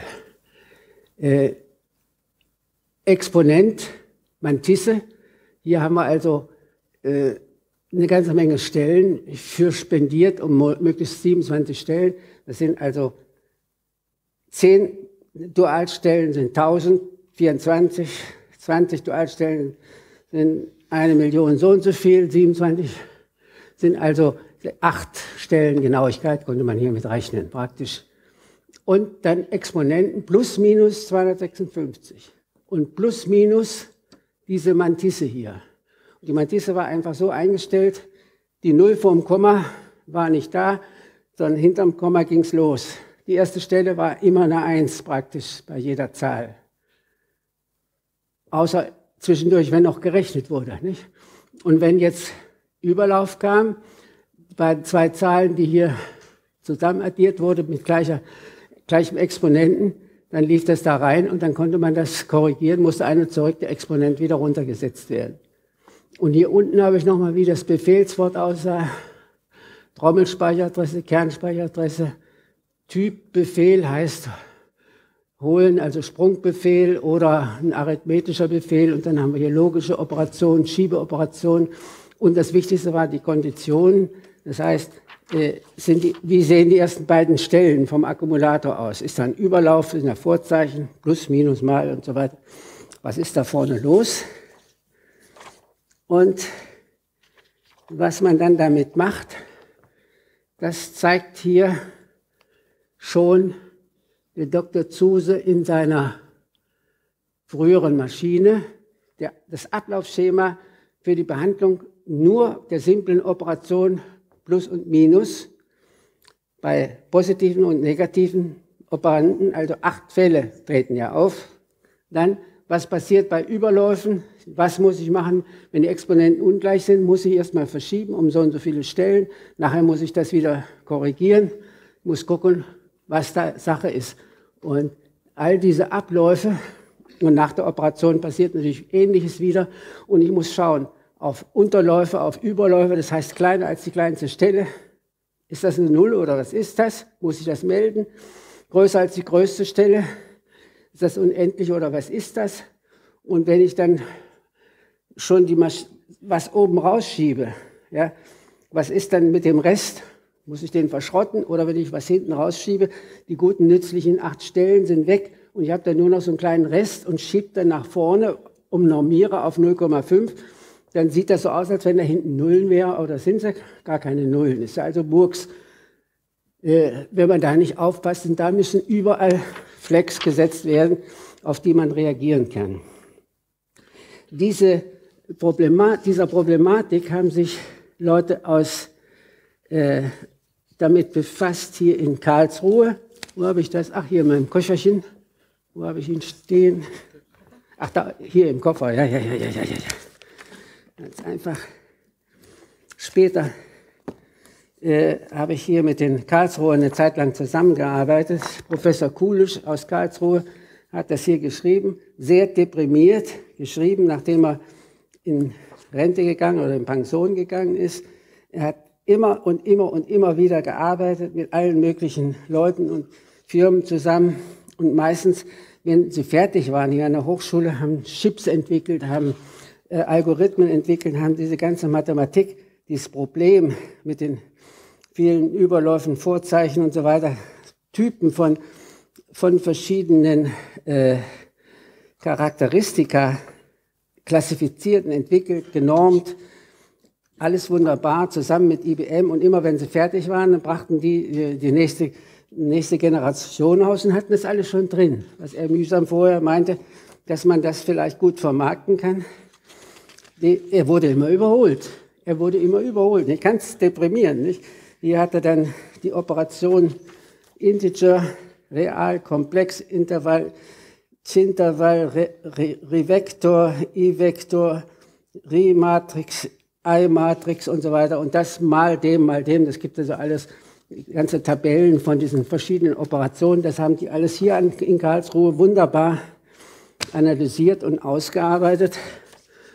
Exponent, Mantisse. Hier haben wir also eine ganze Menge Stellen für spendiert, um möglichst 27 Stellen. Das sind also 10 Dualstellen sind 1000, 24, 20 Dualstellen sind 1 Million so und so viel, 27 sind also 8 Stellen Genauigkeit, konnte man hier mit rechnen praktisch. Und dann Exponenten plus minus 256 und plus minus diese Mantisse hier. Und die Mantisse war einfach so eingestellt, die Null vorm Komma war nicht da, sondern hinterm Komma ging es los. Die erste Stelle war immer eine 1 praktisch bei jeder Zahl. Außer zwischendurch, wenn noch gerechnet wurde. Nicht? Und wenn jetzt Überlauf kam, bei 2 Zahlen, die hier zusammen addiert wurde mit gleichem Exponenten, dann lief das da rein und dann konnte man das korrigieren, musste eine zurück, der Exponent wieder runtergesetzt werden. Und hier unten habe ich nochmal, wie das Befehlswort aussah, Trommelspeicheradresse, Kernspeicheradresse, Typbefehl heißt holen, also Sprungbefehl oder ein arithmetischer Befehl und dann haben wir hier logische Operationen, Schiebeoperationen und das Wichtigste war die Kondition, das heißt, wie sehen die ersten beiden Stellen vom Akkumulator aus? Ist da ein Überlauf, ist ein Vorzeichen, plus, minus, mal und so weiter. Was ist da vorne los? Und was man dann damit macht, das zeigt hier schon der Dr. Zuse in seiner früheren Maschine. Das Ablaufschema für die Behandlung nur der simplen Operation Plus und Minus bei positiven und negativen Operanden, also 8 Fälle treten ja auf. Dann, was passiert bei Überläufen? Was muss ich machen, wenn die Exponenten ungleich sind? Muss ich erstmal verschieben um so und so viele Stellen. Nachher muss ich das wieder korrigieren, muss gucken, was da Sache ist. Und all diese Abläufe, und nach der Operation passiert natürlich Ähnliches wieder. Und ich muss schauen, auf Unterläufe, auf Überläufe, das heißt kleiner als die kleinste Stelle. Ist das eine Null oder was ist das? Muss ich das melden? Größer als die größte Stelle? Ist das unendlich oder was ist das? Und wenn ich dann schon was oben rausschiebe, ja, was ist dann mit dem Rest? Muss ich den verschrotten? Oder wenn ich was hinten rausschiebe, die guten, nützlichen 8 Stellen sind weg und ich habe dann nur noch so einen kleinen Rest und schiebe dann nach vorne, normiere auf 0,5, dann sieht das so aus, als wenn da hinten Nullen wäre, aber das sind ja gar keine Nullen. Das ist ja also Murks. Wenn man da nicht aufpasst, und da müssen überall Flex gesetzt werden, auf die man reagieren kann. Dieser Problematik haben sich Leute damit befasst, hier in Karlsruhe. Wo habe ich das? Ach, hier in meinem Köfferchen. Wo habe ich ihn stehen? Ach, da, hier im Koffer. Ja. Ganz einfach. Später habe ich hier mit den Karlsruher eine Zeit lang zusammengearbeitet. Professor Kulisch aus Karlsruhe hat das hier geschrieben, sehr deprimiert geschrieben, nachdem er in Rente gegangen oder in Pension gegangen ist. Er hat immer wieder gearbeitet mit allen möglichen Leuten und Firmen zusammen und meistens, wenn sie fertig waren hier an der Hochschule, haben Chips entwickelt, haben Algorithmen entwickelt, haben diese ganze Mathematik, dieses Problem mit den vielen Überläufen, Vorzeichen und so weiter, Typen von verschiedenen Charakteristika klassifiziert und entwickelt, genormt, alles wunderbar, zusammen mit IBM. Und immer wenn sie fertig waren, dann brachten die nächste Generation aus und hatten das alles schon drin. Was er mühsam vorher meinte, dass man das vielleicht gut vermarkten kann. Er wurde immer überholt. Ich kann es deprimieren. Nicht? Hier hatte dann die Operation Integer, Real, Komplex, Intervall, Zintervall, Revektor, I-Vektor, Ri-Matrix, I-Matrix und so weiter. Und das mal dem, das gibt also alles, ganze Tabellen von diesen verschiedenen Operationen. Das haben die alles hier in Karlsruhe wunderbar analysiert und ausgearbeitet.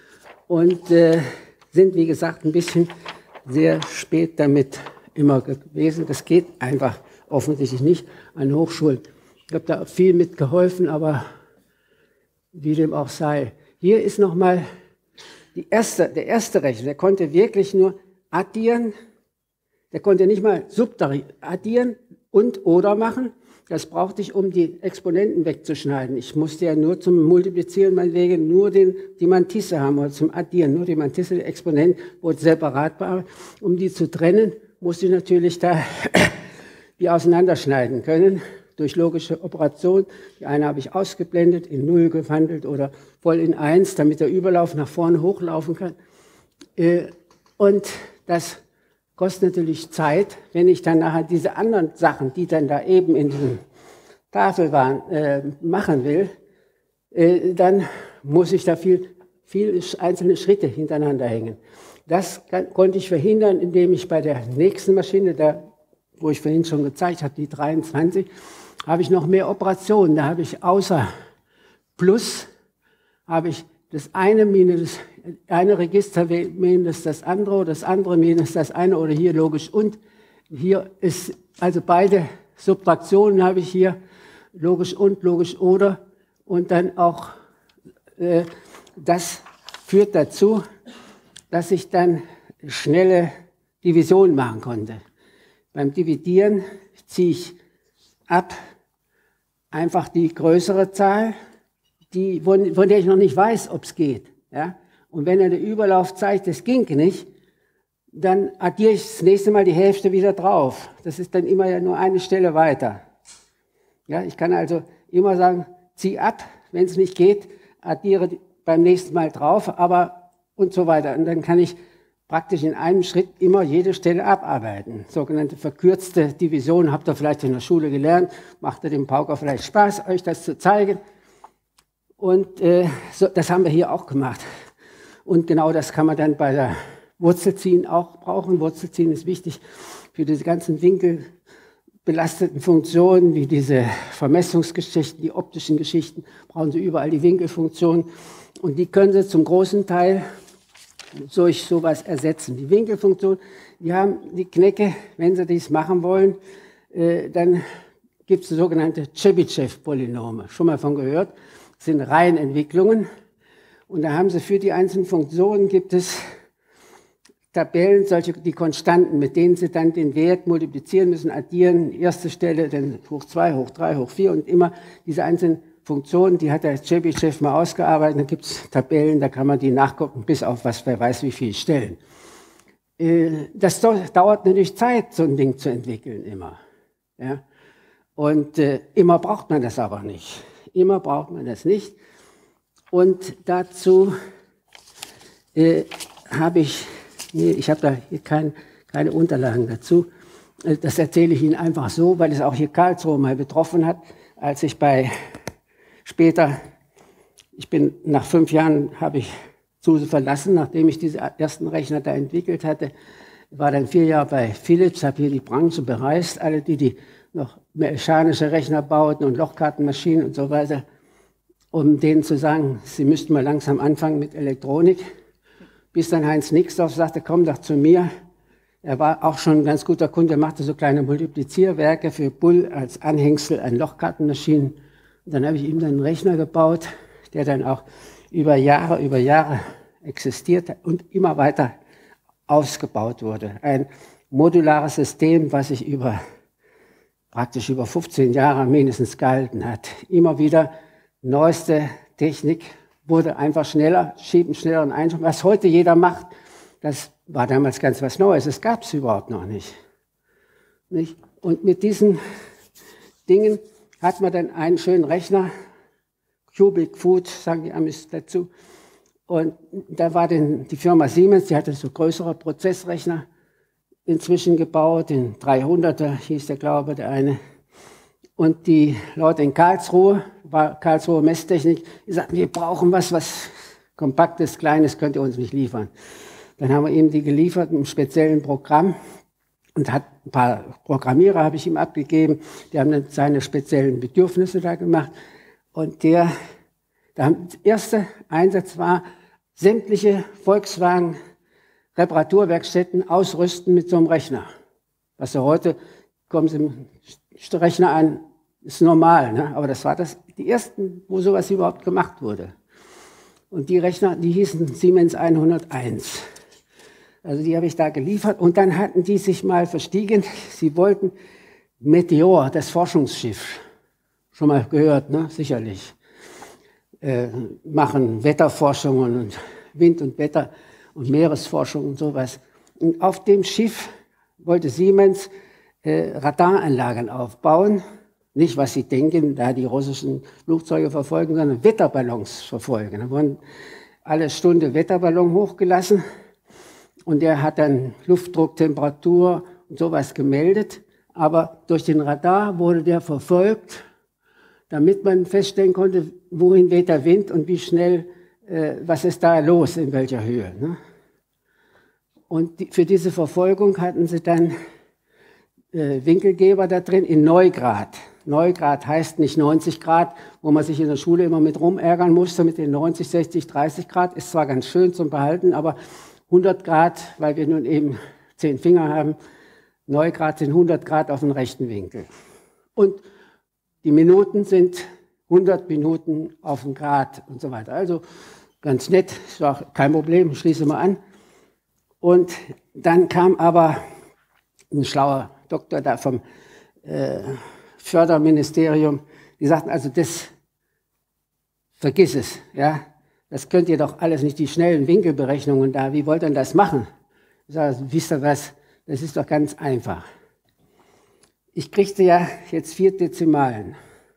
und sind, wie gesagt, ein bisschen sehr spät damit immer gewesen. Das geht einfach offensichtlich nicht an Hochschulen. Ich habe da viel mitgeholfen, aber wie dem auch sei. Hier ist nochmal der erste Rechner, der konnte wirklich nur addieren, der konnte nicht mal addieren und oder machen. Das brauchte ich, um die Exponenten wegzuschneiden. Ich musste ja nur zum Multiplizieren meinetwegen nur die Mantisse haben oder zum Addieren. Nur die Mantisse, der Exponent wurde separat bearbeitet. Um die zu trennen, musste ich natürlich da die auseinanderschneiden können durch logische Operation. Die eine habe ich ausgeblendet, in 0 gewandelt oder voll in 1, damit der Überlauf nach vorne hochlaufen kann. Und das kostet natürlich Zeit, wenn ich dann nachher diese anderen Sachen, die dann da eben in diesem Tafel waren, machen will, dann muss ich da viel einzelne Schritte hintereinander hängen. Das konnte ich verhindern, indem ich bei der nächsten Maschine, wo ich vorhin schon gezeigt habe, die 23, habe ich noch mehr Operationen. Da habe ich außer Plus, habe ich das eine minus das eine Register minus das andere oder das andere minus das eine oder hier logisch und. Hier ist, also beide Subtraktionen habe ich hier, logisch und, logisch oder. Und dann auch, das führt dazu, dass ich dann schnelle Divisionen machen konnte. Beim Dividieren ziehe ich ab einfach die größere Zahl, von der ich noch nicht weiß, ob es geht. Ja? Und wenn er den Überlauf zeigt, es ging nicht, dann addiere ich das nächste Mal die Hälfte wieder drauf. Das ist dann immer ja nur eine Stelle weiter. Ja, ich kann also immer sagen, zieh ab, wenn es nicht geht, addiere beim nächsten Mal drauf, aber und so weiter. Und dann kann ich praktisch in einem Schritt immer jede Stelle abarbeiten. Sogenannte verkürzte Division, habt ihr vielleicht in der Schule gelernt, macht dem Pauker vielleicht Spaß, euch das zu zeigen. Und das haben wir hier auch gemacht. Und genau das kann man dann bei der Wurzelziehen auch brauchen. Wurzelziehen ist wichtig für diese ganzen winkelbelasteten Funktionen, wie diese Vermessungsgeschichten, die optischen Geschichten, brauchen Sie überall die Winkelfunktionen. Und die können Sie zum großen Teil durch sowas ersetzen. Die Winkelfunktion, die haben die Knecke, wenn Sie dies machen wollen, dann gibt es sogenannte Chebyshev-Polynome. Schon mal von gehört? Das sind Reihenentwicklungen. Und da haben Sie für die einzelnen Funktionen gibt es Tabellen, solche die Konstanten, mit denen Sie dann den Wert multiplizieren müssen, addieren, erste Stelle, dann hoch 2, hoch 3, hoch 4 und immer diese einzelnen Funktionen, die hat der Chebyshev mal ausgearbeitet, da gibt es Tabellen, da kann man die nachgucken, bis auf was, wer weiß wie viele Stellen. Das dauert natürlich Zeit, so ein Ding zu entwickeln, immer. Ja? Und immer braucht man das aber nicht. Immer braucht man das nicht. Und dazu habe ich habe da hier keine Unterlagen dazu. Das erzähle ich Ihnen einfach so, weil es auch hier Karlsruhe mal betroffen hat, als ich nach 5 Jahren habe ich SUSE verlassen, nachdem ich diese ersten Rechner da entwickelt hatte, war dann 4 Jahre bei Philips, habe hier die Branche bereist, alle die noch mechanische Rechner bauten und Lochkartenmaschinen und so weiter, um denen zu sagen, sie müssten mal langsam anfangen mit Elektronik. Bis dann Heinz Nixdorf sagte, komm doch zu mir. Er war auch schon ein ganz guter Kunde, er machte so kleine Multiplizierwerke für Bull als Anhängsel an Lochkartenmaschinen. Und dann habe ich ihm dann einen Rechner gebaut, der dann auch über Jahre existierte und immer weiter ausgebaut wurde. Ein modulares System, was sich praktisch über 15 Jahre mindestens gehalten hat. Immer wieder neueste Technik, wurde einfach schneller, schieben schneller und einschieben. Was heute jeder macht, das war damals ganz was Neues. Das gab es überhaupt noch nicht. Und mit diesen Dingen hat man dann einen schönen Rechner, Cubic Food, sagen die Amis dazu. Und da war dann die Firma Siemens, die hatte so größere Prozessrechner inzwischen gebaut, den 300er hieß der, glaube ich, der eine. Und die Leute in Karlsruhe, war Karlsruhe Messtechnik, die sagten, wir brauchen was Kompaktes, Kleines, könnt ihr uns nicht liefern. Dann haben wir ihm die geliefert mit einem speziellen Programm und hat ein paar Programmierer habe ich ihm abgegeben, die haben dann seine speziellen Bedürfnisse da gemacht. Und der erste Einsatz war sämtliche Volkswagen Reparaturwerkstätten ausrüsten mit so einem Rechner. Was ja heute, kommen Sie mit dem Rechner an, ist normal, ne? Aber das war die ersten, wo sowas überhaupt gemacht wurde. Und die Rechner, die hießen Siemens 101. Also die habe ich da geliefert. Und dann hatten die sich mal verstiegen, sie wollten Meteor, das Forschungsschiff, schon mal gehört, ne? Sicherlich, machen Wetterforschungen und Wind und Wetter und Meeresforschung und sowas. Und auf dem Schiff wollte Siemens Radaranlagen aufbauen. Nicht, was Sie denken, da die russischen Flugzeuge verfolgen, sondern Wetterballons verfolgen. Da wurden alle Stunde Wetterballon hochgelassen und der hat dann Luftdruck, Temperatur und sowas gemeldet. Aber durch den Radar wurde der verfolgt, damit man feststellen konnte, wohin weht der Wind und wie schnell, was ist da los, in welcher Höhe. Ne? Und für diese Verfolgung hatten sie dann Winkelgeber da drin in Neugrad. Neugrad heißt nicht 90 Grad, wo man sich in der Schule immer mit rumärgern musste, mit den 90, 60, 30 Grad. Ist zwar ganz schön zum Behalten, aber 100 Grad, weil wir nun eben 10 Finger haben, Neugrad sind 100 Grad auf den rechten Winkel. Und die Minuten sind 100 Minuten auf den Grad und so weiter. Also ganz nett, ist auch kein Problem, schließe mal an. Und dann kam aber ein schlauer Doktor da vom Förderministerium, die sagten, also das, vergiss es, ja, das könnt ihr doch alles nicht, die schnellen Winkelberechnungen da, wie wollt ihr denn das machen? Ich sage, wisst ihr was, das ist doch ganz einfach. Ich kriegte ja jetzt 4 Dezimalen,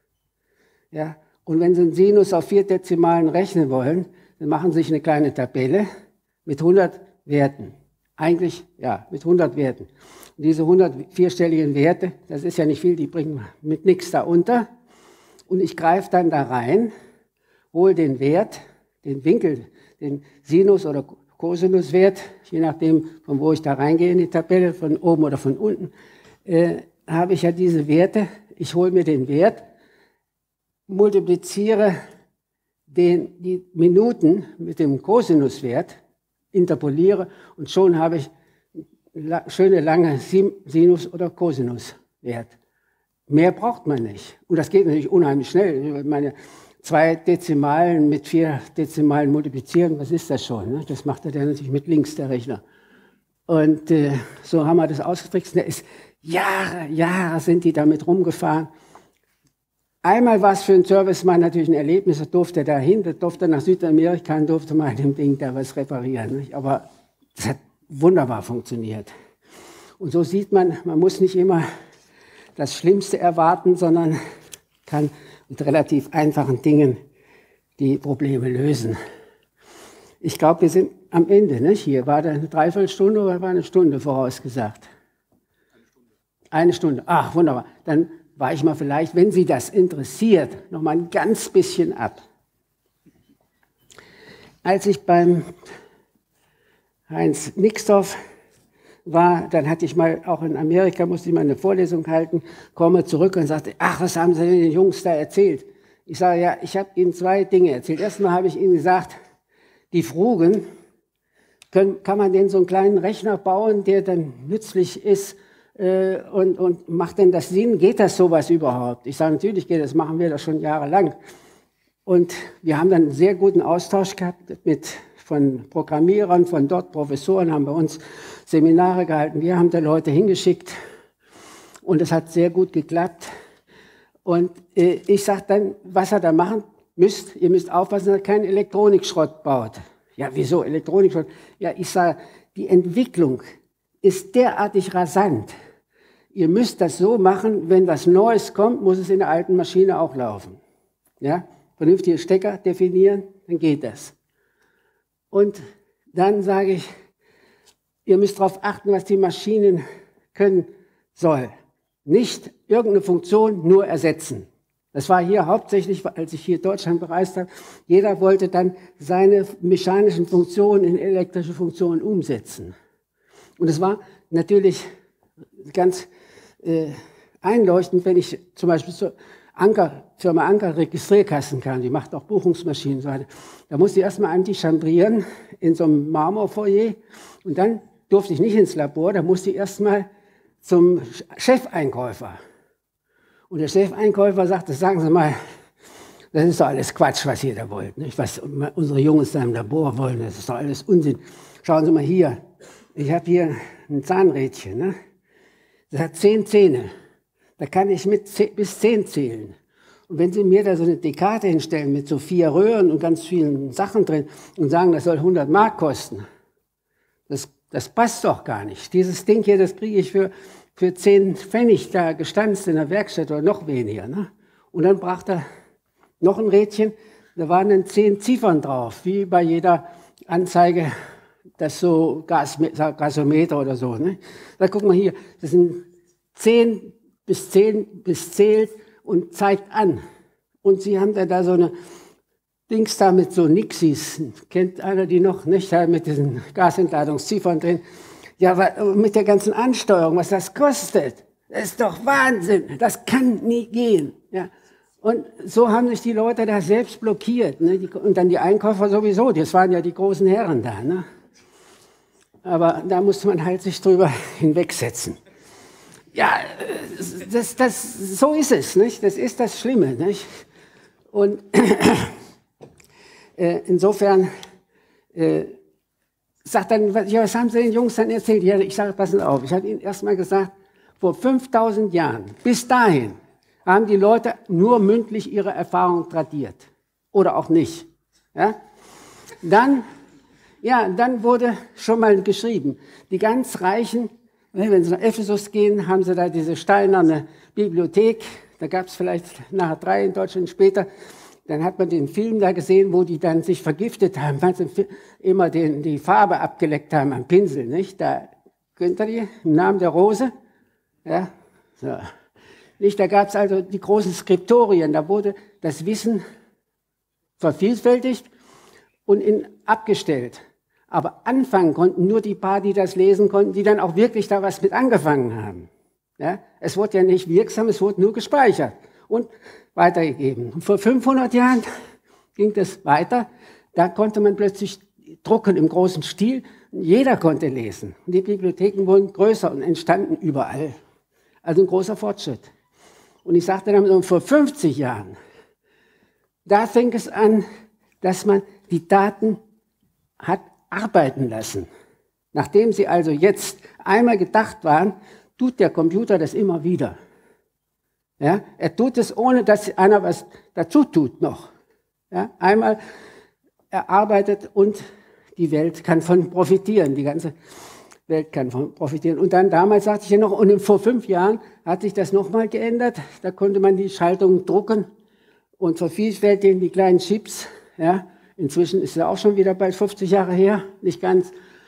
ja, und wenn Sie einen Sinus auf 4 Dezimalen rechnen wollen, dann machen Sie sich eine kleine Tabelle mit 100 Werten. Eigentlich, ja, mit 100 Werten. Und diese 100 vierstelligen Werte, das ist ja nicht viel, die bringen mit nichts da unter. Und ich greife dann da rein, hole den Wert, den Winkel, den Sinus- oder Cosinuswert, je nachdem, von wo ich da reingehe in die Tabelle, von oben oder von unten, habe ich ja diese Werte. Ich hole mir den Wert, multipliziere die Minuten mit dem Cosinuswert, interpoliere und schon habe ich schöne lange Sinus- oder Cosinuswert. Mehr braucht man nicht. Und das geht natürlich unheimlich schnell. Ich meine, 2 Dezimalen mit 4 Dezimalen multiplizieren, was ist das schon? Ne? Das macht er dann natürlich mit links, der Rechner. Und so haben wir das ausgetrickst. Jahre sind die damit rumgefahren. Einmal war es für einen Servicemann natürlich ein Erlebnis, da durfte er dahin, da durfte er nach Südamerika und durfte mal an dem Ding da was reparieren. Nicht? Aber das hat wunderbar funktioniert. Und so sieht man, man muss nicht immer das Schlimmste erwarten, sondern kann mit relativ einfachen Dingen die Probleme lösen. Ich glaube, wir sind am Ende. Nicht? Hier war da eine Dreiviertelstunde oder war eine Stunde vorausgesagt? Eine Stunde. Ach, wunderbar. Dann weiche mal vielleicht, wenn Sie das interessiert, noch mal ein ganz bisschen ab. Als ich beim Heinz Nixdorf war, dann hatte ich mal, auch in Amerika, musste ich mal eine Vorlesung halten, komme zurück und sagte, ach, was haben Sie denn den Jungs da erzählt? Ich sage, ja, ich habe Ihnen 2 Dinge erzählt. Erstmal habe ich Ihnen gesagt, die Frugen, kann man denn so einen kleinen Rechner bauen, der dann nützlich ist, und macht denn das Sinn? Geht das sowas überhaupt? Ich sage, natürlich geht das, machen wir das schon jahrelang. Und wir haben dann einen sehr guten Austausch gehabt von Programmierern, von dort Professoren, haben bei uns Seminare gehalten. Wir haben da Leute hingeschickt und es hat sehr gut geklappt. Und ich sage dann, was ihr da machen müsst, ihr müsst aufpassen, dass ihr keinen Elektronikschrott baut. Ja, wieso Elektronikschrott? Ja, ich sage, die Entwicklung ist derartig rasant. Ihr müsst das so machen, wenn was Neues kommt, muss es in der alten Maschine auch laufen. Ja? Vernünftige Stecker definieren, dann geht das. Und dann sage ich, ihr müsst darauf achten, was die Maschinen können soll. Nicht irgendeine Funktion nur ersetzen. Das war hier hauptsächlich, als ich hier Deutschland bereist habe, jeder wollte dann seine mechanischen Funktionen in elektrische Funktionen umsetzen. Und es war natürlich ganz einleuchtend, wenn ich zum Beispiel Firma Anker Registrierkassen kam, die macht auch Buchungsmaschinen und so weiter. Da musste ich erstmal antichambrieren in so einem Marmorfoyer und dann durfte ich nicht ins Labor, da musste ich erstmal zum Chefeinkäufer. Und der Chefeinkäufer sagte, sagen Sie mal, das ist doch alles Quatsch, was ihr da wollt, nicht? Was unsere Jungs da im Labor wollen, das ist doch alles Unsinn. Schauen Sie mal hier, ich habe hier ein Zahnrädchen, ne? Das hat 10 Zähne. Da kann ich bis 10 zählen. Und wenn Sie mir da so eine Dekade hinstellen mit so 4 Röhren und ganz vielen Sachen drin und sagen, das soll 100 Mark kosten, das passt doch gar nicht. Dieses Ding hier, das kriege ich für 10 Pfennig da gestanzt in der Werkstatt oder noch weniger. Ne? Und dann brachte er noch ein Rädchen, da waren dann 10 Ziffern drauf, wie bei jeder Anzeige, das so Gasometer oder so. Ne? Da gucken wir hier, das sind 10 bis zählt und zeigt an. Und Sie haben da so eine Dings da mit so Nixis, kennt einer die noch, nicht? Da mit diesen Gasentladungsziffern drin. Ja, aber mit der ganzen Ansteuerung, was das kostet, das ist doch Wahnsinn, das kann nie gehen. Ja. Und so haben sich die Leute da selbst blockiert. Ne? Und dann die Einkäufer sowieso, das waren ja die großen Herren da. Ne? Aber da musste man halt sich drüber hinwegsetzen. Ja, so ist es, nicht? Das ist das Schlimme, nicht? Und insofern sagt dann, ja, was haben Sie den Jungs dann erzählt? Ja, ich sage, passen auf, ich habe Ihnen erst mal gesagt, vor 5000 Jahren, bis dahin, haben die Leute nur mündlich ihre Erfahrungen tradiert. Oder auch nicht. Ja? Dann wurde schon mal geschrieben, die ganz Reichen, wenn Sie nach Ephesus gehen, haben Sie da diese steinerne Bibliothek. Da gab es vielleicht nachher 3 in Deutschland später. Dann hat man den Film da gesehen, wo die dann sich vergiftet haben, weil sie immer die Farbe abgeleckt haben am Pinsel. Nicht? Da könnt ihr die im Namen der Rose. Ja, so. Nicht? Da gab es also die großen Skriptorien. Da wurde das Wissen vervielfältigt und abgestellt. Aber anfangen konnten nur die paar, die das lesen konnten, die dann auch wirklich da was mit angefangen haben. Ja? Es wurde ja nicht wirksam, es wurde nur gespeichert und weitergegeben. Und vor 500 Jahren ging das weiter. Da konnte man plötzlich drucken im großen Stil. Jeder konnte lesen. Und die Bibliotheken wurden größer und entstanden überall. Also ein großer Fortschritt. Und ich sagte dann vor 50 Jahren, da fing es an, dass man die Daten hat arbeiten lassen. Nachdem sie also jetzt einmal gedacht waren, tut der Computer das immer wieder. Ja? Er tut es, ohne dass einer was dazu tut noch. Ja? Einmal erarbeitet und die Welt kann von profitieren, die ganze Welt kann von profitieren. Und dann damals sagte ich ja noch, und vor 5 Jahren hat sich das nochmal geändert, da konnte man die Schaltungen drucken und vervielfältigen, die kleinen Chips, ja. Inzwischen ist es auch schon wieder bald 50 Jahre her, nicht ganz.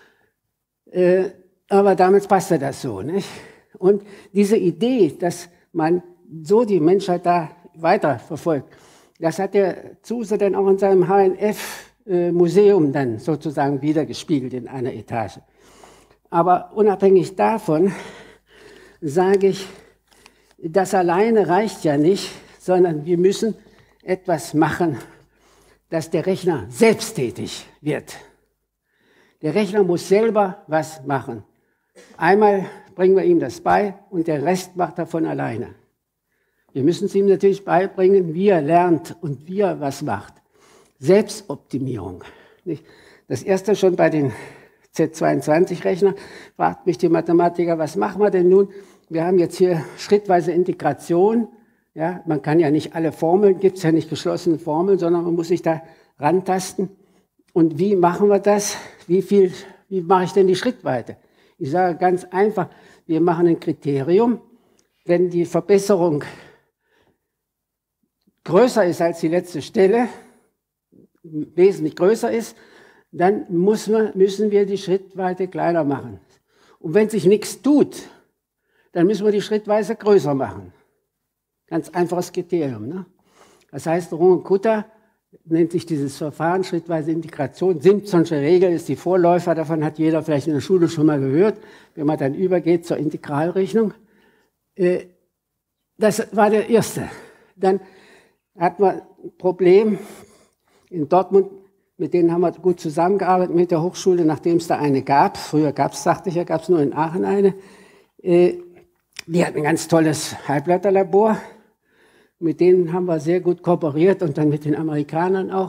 Aber damals passte das so, nicht? Und diese Idee, dass man so die Menschheit da weiterverfolgt, das hat der Zuse dann auch in seinem HNF-Museum dann sozusagen wiedergespiegelt in einer Etage. Aber unabhängig davon sage ich, das alleine reicht ja nicht, sondern wir müssen etwas machen, dass der Rechner selbsttätig wird. Der Rechner muss selber was machen. Einmal bringen wir ihm das bei und der Rest macht er von alleine. Wir müssen es ihm natürlich beibringen, wie er lernt und wie er was macht. Selbstoptimierung. Das erste schon bei den Z22-Rechnern fragt mich die Mathematiker, was machen wir denn nun? Wir haben jetzt hier schrittweise Integration. Ja, man kann ja nicht alle Formeln, gibt es ja nicht geschlossene Formeln, sondern man muss sich da rantasten. Und wie machen wir das? Wie mache ich denn die Schrittweite? Ich sage ganz einfach, wir machen ein Kriterium. Wenn die Verbesserung größer ist als die letzte Stelle, wesentlich größer ist, dann müssen wir die Schrittweite kleiner machen. Und wenn sich nichts tut, dann müssen wir die Schrittweise größer machen. Ganz einfaches Kriterium. Ne? Das heißt, Runge-Kutta nennt sich dieses Verfahren schrittweise Integration. Simpsonsche Regel ist die Vorläufer, davon hat jeder vielleicht in der Schule schon mal gehört, wenn man dann übergeht zur Integralrechnung. Das war der erste. Dann hatten wir ein Problem in Dortmund, mit denen haben wir gut zusammengearbeitet mit der Hochschule, nachdem es da eine gab. Früher gab es, sagte ich ja, gab es nur in Aachen eine. Die hat ein ganz tolles Halbleiterlabor. Mit denen haben wir sehr gut kooperiert und dann mit den Amerikanern auch.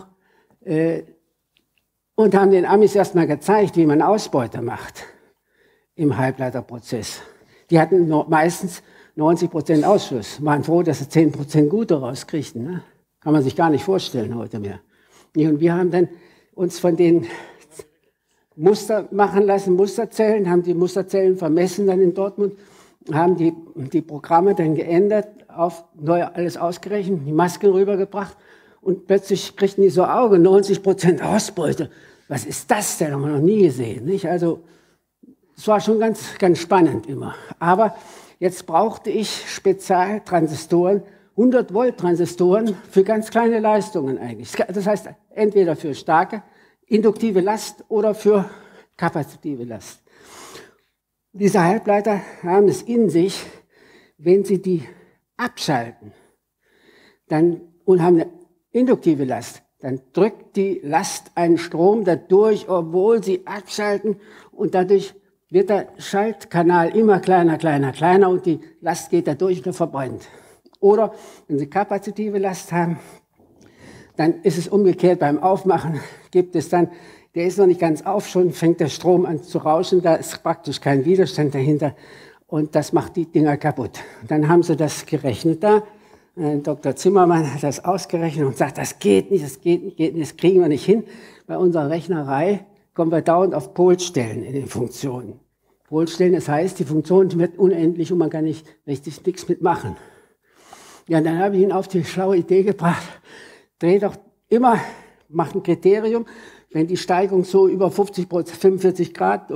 Und haben den Amis erstmal gezeigt, wie man Ausbeute macht im Halbleiterprozess. Die hatten meistens 90% Ausschluss, waren froh, dass sie 10% Gute rauskriegten. Ne? Kann man sich gar nicht vorstellen heute mehr. Und wir haben dann uns von den Muster machen lassen, Musterzellen, haben die Musterzellen vermessen dann in Dortmund, haben die Programme dann geändert, auf neu alles ausgerechnet, die Masken rübergebracht und plötzlich kriegten die so Augen, 90% Ausbeute. Was ist das denn? Haben wir noch nie gesehen. Nicht? Also es war schon ganz, ganz spannend immer. Aber jetzt brauchte ich Spezialtransistoren, 100-Volt-Transistoren für ganz kleine Leistungen eigentlich. Das heißt, entweder für starke induktive Last oder für kapazitive Last. Diese Halbleiter haben es in sich, wenn sie die abschalten und haben eine induktive Last, dann drückt die Last einen Strom dadurch, obwohl sie abschalten und dadurch wird der Schaltkanal immer kleiner, kleiner, kleiner und die Last geht dadurch und verbrennt. Oder wenn Sie kapazitive Last haben, dann ist es umgekehrt. Beim Aufmachen gibt es dann, der ist noch nicht ganz auf, schon fängt der Strom an zu rauschen, da ist praktisch kein Widerstand dahinter und das macht die Dinger kaputt. Dann haben sie das gerechnet da. Dr. Zimmermann hat das ausgerechnet und sagt, das geht nicht, das geht nicht, das kriegen wir nicht hin. Bei unserer Rechnerei kommen wir dauernd auf Polstellen in den Funktionen. Polstellen, das heißt, die Funktion wird unendlich und man kann nicht richtig nichts mitmachen. Ja, dann habe ich ihn auf die schlaue Idee gebracht, dreh doch immer, mach ein Kriterium, wenn die Steigung so über 45 Grad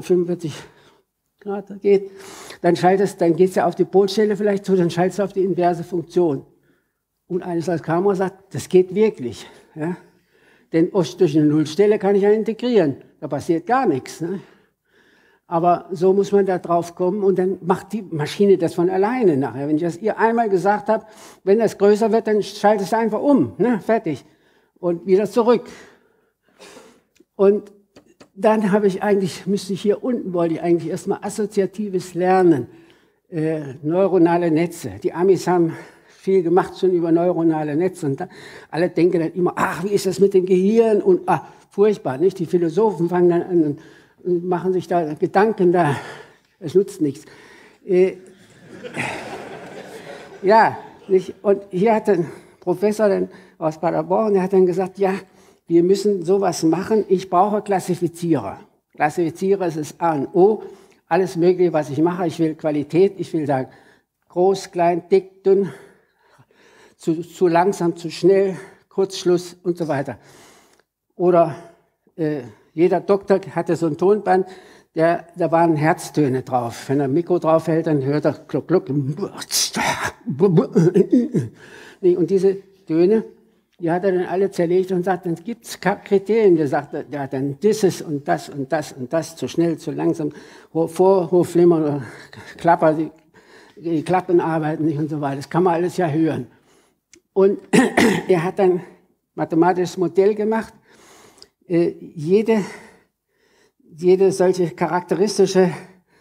geht, dann geht es ja auf die Polstelle vielleicht so, dann schaltest du auf die inverse Funktion. Und eines als Kamera sagt, das geht wirklich. Ja? Denn durch eine Nullstelle kann ich ja integrieren, da passiert gar nichts. Ne? Aber so muss man da drauf kommen und dann macht die Maschine das von alleine nachher. Wenn ich das ihr einmal gesagt habe, wenn das größer wird, dann schaltest du einfach um, ne? Fertig. Und wieder zurück. Und dann müsste ich hier unten, wollte ich eigentlich erstmal assoziatives Lernen, neuronale Netze. Die Amis haben viel gemacht schon über neuronale Netze und alle denken dann immer, ach, wie ist das mit dem Gehirn und furchtbar, nicht? Die Philosophen fangen dann an und machen sich da Gedanken, es nutzt nichts. Ja, nicht? Und hier hat ein Professor dann aus Paderborn, der hat dann gesagt, ja, wir müssen sowas machen, ich brauche Klassifizierer. Klassifizierer ist das A und O, alles Mögliche, was ich mache, ich will Qualität, ich will sagen, groß, klein, dick, dünn, zu langsam, zu schnell, Kurzschluss und so weiter. Oder jeder Doktor hatte so ein Tonband, da waren Herztöne drauf. Wenn er ein Mikro draufhält, dann hört er Gluck, Gluck. Und diese Töne, die hat er dann alle zerlegt und sagt, dann gibt es Kriterien. Der sagt, ja, dann dieses und das und das und das, zu schnell, zu langsam, Hochflimmern, Klapper, die Klappen arbeiten nicht und so weiter. Das kann man alles ja hören. Und er hat dann mathematisches Modell gemacht. Jede solche charakteristische,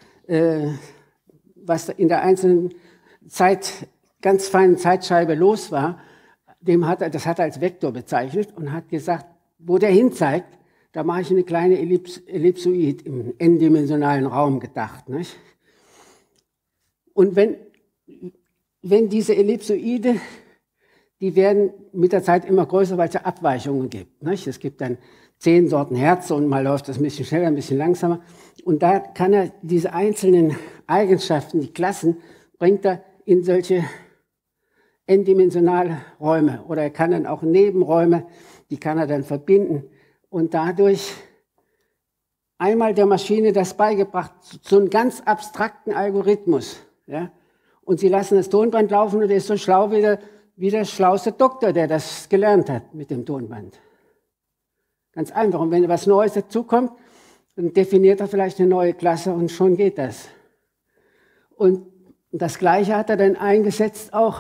was in der einzelnen ganz feinen Zeitscheibe los war, das hat er als Vektor bezeichnet und hat gesagt, wo der hin zeigt, da mache ich eine kleine Ellipsoid im n-dimensionalen Raum gedacht. Nicht? Und wenn diese Ellipsoide, die werden mit der Zeit immer größer, weil es ja Abweichungen gibt. Nicht? Es gibt dann 10 Sorten Herze und mal läuft das ein bisschen schneller, ein bisschen langsamer. Und da kann er diese einzelnen Eigenschaften, die Klassen, bringt er in solche n-dimensionale Räume. Oder er kann dann auch Nebenräume, die kann er dann verbinden. Und dadurch einmal der Maschine das beigebracht, so einen ganz abstrakten Algorithmus. Ja? Und sie lassen das Tonband laufen und er ist so schlau wie der schlauste Doktor, der das gelernt hat mit dem Tonband. Ganz einfach. Und wenn etwas Neues dazukommt, dann definiert er vielleicht eine neue Klasse und schon geht das. Und das Gleiche hat er dann eingesetzt auch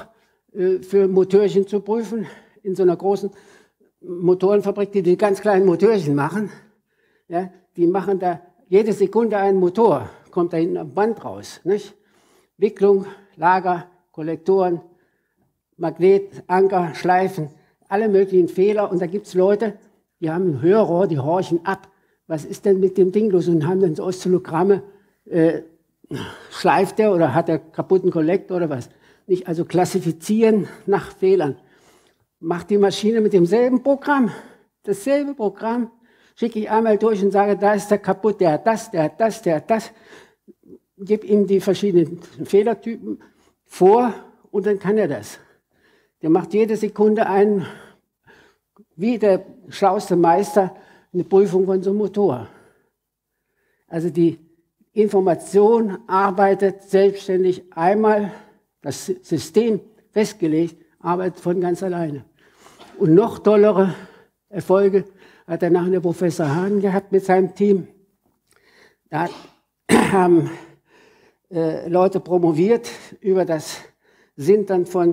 für Motörchen zu prüfen, in so einer großen Motorenfabrik, die ganz kleinen Motörchen machen. Ja, die machen da jede Sekunde einen Motor, kommt da hinten am Band raus. Nicht? Wicklung, Lager, Kollektoren, Magnet, Anker, Schleifen, alle möglichen Fehler. Und da gibt es Leute, die haben ein Hörrohr, die horchen ab. Was ist denn mit dem Ding los? Und haben dann so Oszillogramme, schleift der oder hat er kaputten Kollektor oder was? Nicht also klassifizieren nach Fehlern. Macht die Maschine mit demselben Programm, dasselbe Programm, schicke ich einmal durch und sage, da ist der kaputt, der hat das, der hat das, der hat das. Gib ihm die verschiedenen Fehlertypen vor und dann kann er das. Der macht jede Sekunde wie der schlauste Meister, eine Prüfung von so einem Motor. Also die Information arbeitet selbstständig einmal, das System festgelegt, arbeitet von ganz alleine. Und noch tollere Erfolge hat er nachher der Professor Hahn gehabt mit seinem Team. Da haben Leute promoviert über das Sintern von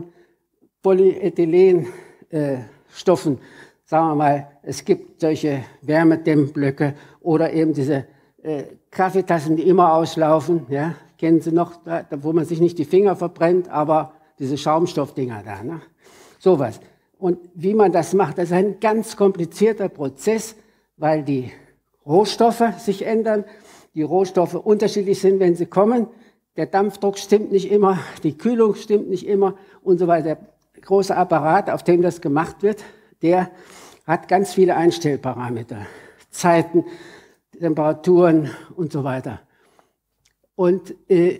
Polyethylenstoffen. Sagen wir mal, es gibt solche Wärmedämmblöcke oder eben diese Kaffeetassen, die immer auslaufen. Ja? Kennen Sie noch, wo man sich nicht die Finger verbrennt, aber diese Schaumstoffdinger da. Ne? Sowas. Und wie man das macht, das ist ein ganz komplizierter Prozess, weil die Rohstoffe sich ändern, die Rohstoffe unterschiedlich sind, wenn sie kommen. Der Dampfdruck stimmt nicht immer, die Kühlung stimmt nicht immer und so weiter. Der große Apparat, auf dem das gemacht wird, der hat ganz viele Einstellparameter. Zeiten, Temperaturen und so weiter. Und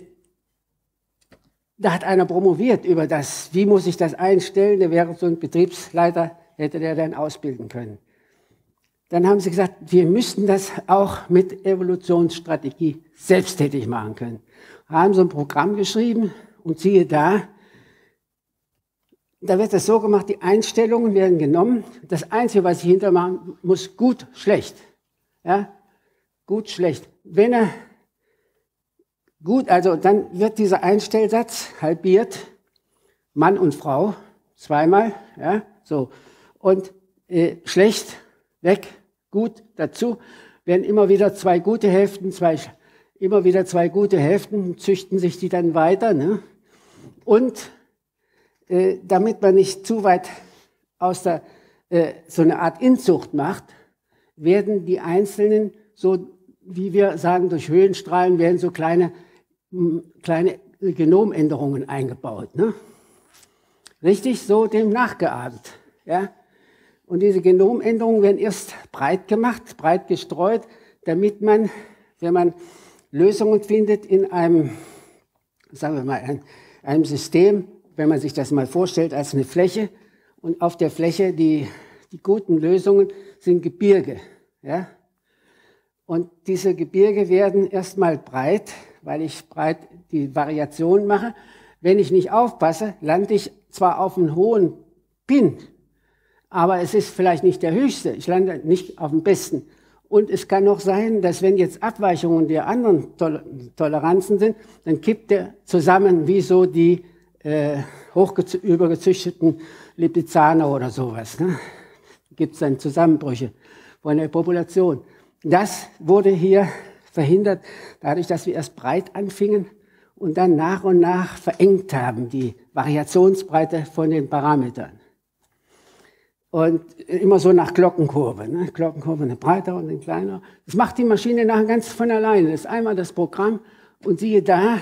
da hat einer promoviert über das, wie muss ich das einstellen, der wäre so ein Betriebsleiter, hätte der dann ausbilden können. Dann haben sie gesagt, wir müssten das auch mit Evolutionsstrategie selbsttätig machen können. Haben so ein Programm geschrieben und siehe da wird das so gemacht, die Einstellungen werden genommen. Das Einzige, was ich hintermachen muss, gut, schlecht. Ja? Gut, schlecht. Wenn er gut, also dann wird dieser Einstellsatz halbiert, Mann und Frau, zweimal, ja, so. Und schlecht, weg, gut, dazu, werden immer wieder zwei gute Hälften, züchten sich die dann weiter, ne? Und damit man nicht zu weit aus der, so eine Art Inzucht macht, werden die Einzelnen, so wie wir sagen, durch Höhenstrahlen werden so kleine Genomänderungen eingebaut. Ne? Richtig, so dem nachgeahmt. Ja? Und diese Genomänderungen werden erst breit gemacht, breit gestreut, damit man, wenn man Lösungen findet in einem, sagen wir mal, einem System, wenn man sich das mal vorstellt als eine Fläche und auf der Fläche die guten Lösungen sind Gebirge. Ja? Und diese Gebirge werden erstmal breit, weil ich breit die Variation mache. Wenn ich nicht aufpasse, lande ich zwar auf einem hohen Pin, aber es ist vielleicht nicht der höchste. Ich lande nicht auf dem besten. Und es kann noch sein, dass wenn jetzt Abweichungen der anderen Toleranzen sind, dann kippt der zusammen wie so die übergezüchteten Lipizzaner oder sowas. Ne? Gibt es dann Zusammenbrüche von der Population. Das wurde hier verhindert, dadurch, dass wir erst breit anfingen und dann nach und nach verengt haben, die Variationsbreite von den Parametern. Und immer so nach Glockenkurve. Ne? Glockenkurve eine breiter und eine kleiner. Das macht die Maschine nachher ganz von alleine. Das ist einmal das Programm und siehe da,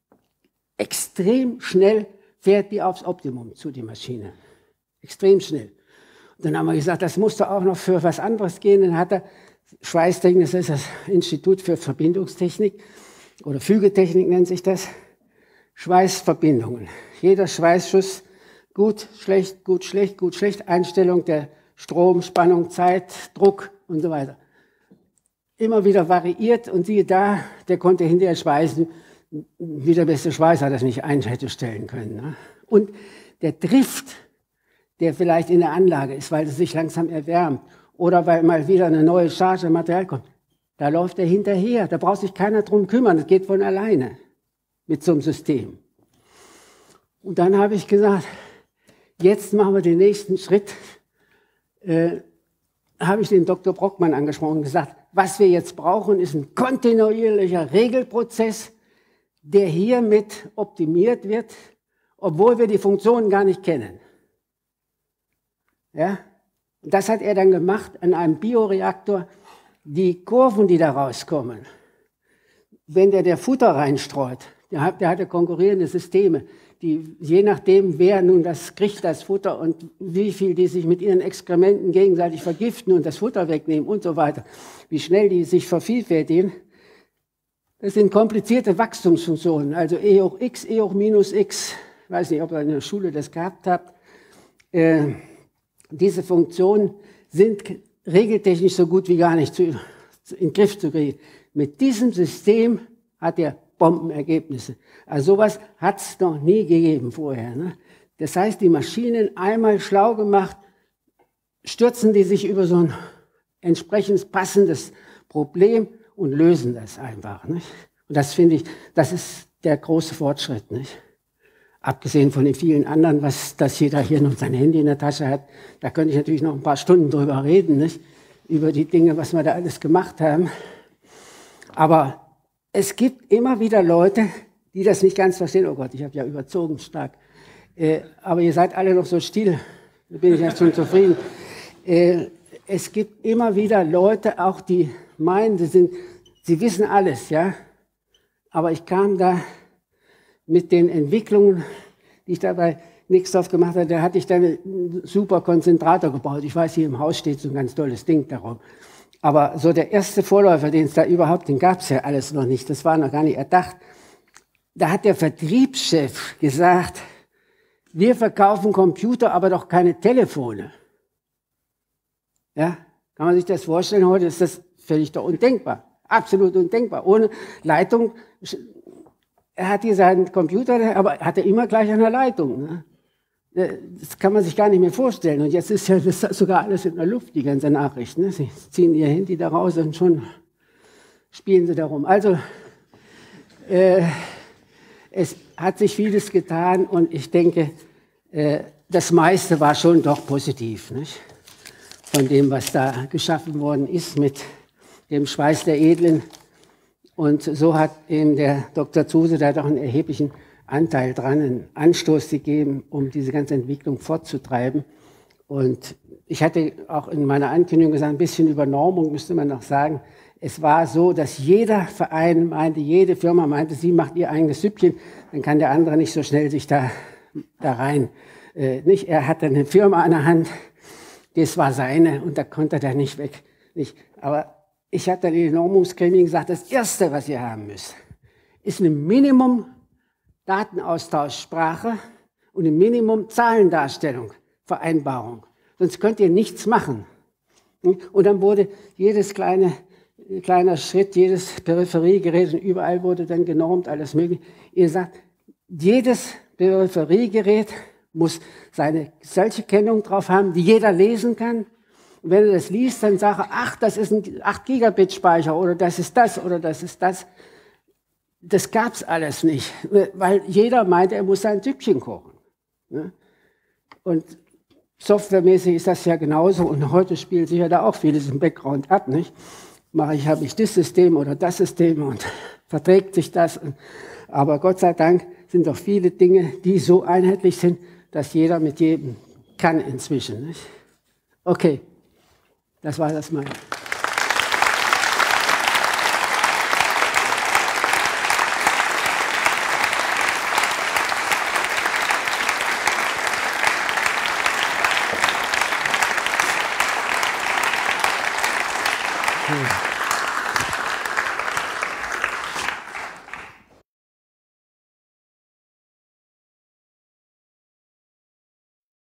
extrem schnell fährt die aufs Optimum zu, die Maschine. Extrem schnell. Und dann haben wir gesagt, das musste auch noch für was anderes gehen. Dann hat er Schweißtechnik, das ist das Institut für Verbindungstechnik oder Fügetechnik nennt sich das. Schweißverbindungen. Jeder Schweißschuss, gut, schlecht, gut, schlecht, gut, schlecht. Einstellung der Strom, Spannung, Zeit, Druck und so weiter. Immer wieder variiert und siehe da, der konnte hinterher schweißen. Wie der beste Schweißer das nicht ein hätte stellen können. Ne? Und der Drift, der vielleicht in der Anlage ist, weil es sich langsam erwärmt oder weil mal wieder eine neue Charge im Material kommt, da läuft er hinterher. Da braucht sich keiner drum kümmern. Das geht von alleine mit so einem System. Und dann habe ich gesagt, jetzt machen wir den nächsten Schritt. Habe ich den Dr. Brockmann angesprochen und gesagt, was wir jetzt brauchen, ist ein kontinuierlicher Regelprozess, der hiermit optimiert wird, obwohl wir die Funktionen gar nicht kennen. Ja? Und das hat er dann gemacht an einem Bioreaktor. Die Kurven, die da rauskommen, wenn der Futter reinstreut, der hat konkurrierende Systeme, die, je nachdem, wer nun das kriegt, das Futter und wie viel die sich mit ihren Exkrementen gegenseitig vergiften und das Futter wegnehmen und so weiter, wie schnell die sich vervielfältigen, das sind komplizierte Wachstumsfunktionen, also E hoch x, E hoch minus x, ich weiß nicht, ob ihr in der Schule das gehabt habt. Diese Funktionen sind regeltechnisch so gut wie gar nicht in den Griff zu kriegen. Mit diesem System hat er Bombenergebnisse. Also sowas hat es noch nie gegeben vorher. Ne? Das heißt, die Maschinen einmal schlau gemacht, stürzen die sich über so ein entsprechend passendes Problem und lösen das einfach. Nicht? Und das finde ich, das ist der große Fortschritt. Nicht? Abgesehen von den vielen anderen, dass jeder hier noch sein Handy in der Tasche hat, da könnte ich natürlich noch ein paar Stunden drüber reden, nicht? Über die Dinge, was wir da alles gemacht haben. Aber es gibt immer wieder Leute, die das nicht ganz verstehen. Oh Gott, ich habe ja überzogen stark. Aber ihr seid alle noch so still, da bin ich ja schon zufrieden. Es gibt immer wieder Leute, auch die meinen, sie wissen alles, ja. Aber ich kam da mit den Entwicklungen, die ich da bei Nixdorf gemacht habe, da hatte ich dann einen super Konzentrator gebaut. Ich weiß, hier im Haus steht so ein ganz tolles Ding darum. Aber so der erste Vorläufer, den es da überhaupt, den gab es ja alles noch nicht, das war noch gar nicht erdacht. Da hat der Vertriebschef gesagt, wir verkaufen Computer, aber doch keine Telefone. Ja, kann man sich das vorstellen? Heute ist das völlig doch undenkbar, absolut undenkbar. Ohne Leitung, er hat hier seinen Computer, aber hat er immer gleich eine Leitung. Ne? Das kann man sich gar nicht mehr vorstellen. Und jetzt ist ja das sogar alles in der Luft, die ganze Nachricht. Ne? Sie ziehen ihr Handy da raus und schon spielen sie darum. Also, es hat sich vieles getan und ich denke, das meiste war schon doch positiv. Nicht? Von dem, was da geschaffen worden ist mit dem Schweiß der Edlen. Und so hat eben der Dr. Zuse da doch einen erheblichen Anteil dran, einen Anstoß gegeben, um diese ganze Entwicklung fortzutreiben. Und ich hatte auch in meiner Ankündigung gesagt, ein bisschen über Normung müsste man noch sagen. Es war so, dass jeder Verein meinte, jede Firma meinte, sie macht ihr eigenes Süppchen, dann kann der andere nicht so schnell sich da rein. Nicht? Er hatte eine Firma an der Hand, das war seine und da konnte er nicht weg. Nicht? Aber ich habe dann in den Normungsgremien gesagt, das Erste, was ihr haben müsst, ist eine Minimum-Datenaustauschsprache und eine Minimum-Zahlendarstellung, Vereinbarung. Sonst könnt ihr nichts machen. Und dann wurde jedes kleiner Schritt, jedes Peripheriegerät und überall wurde dann genormt, alles mögliche. Ihr sagt, jedes Peripheriegerät muss solche Kennung drauf haben, die jeder lesen kann. Und wenn er das liest, dann sagt er, ach, das ist ein 8 Gigabit Speicher oder das ist das oder das ist das. Das gab's alles nicht, weil jeder meinte, er muss sein Süppchen kochen. Und softwaremäßig ist das ja genauso und heute spielt sich ja da auch vieles im Background ab. Nicht? Habe ich das System oder das System und verträgt sich das. Aber Gott sei Dank sind doch viele Dinge, die so einheitlich sind, dass jeder mit jedem kann inzwischen. Nicht? Okay, das war das mal. Cool.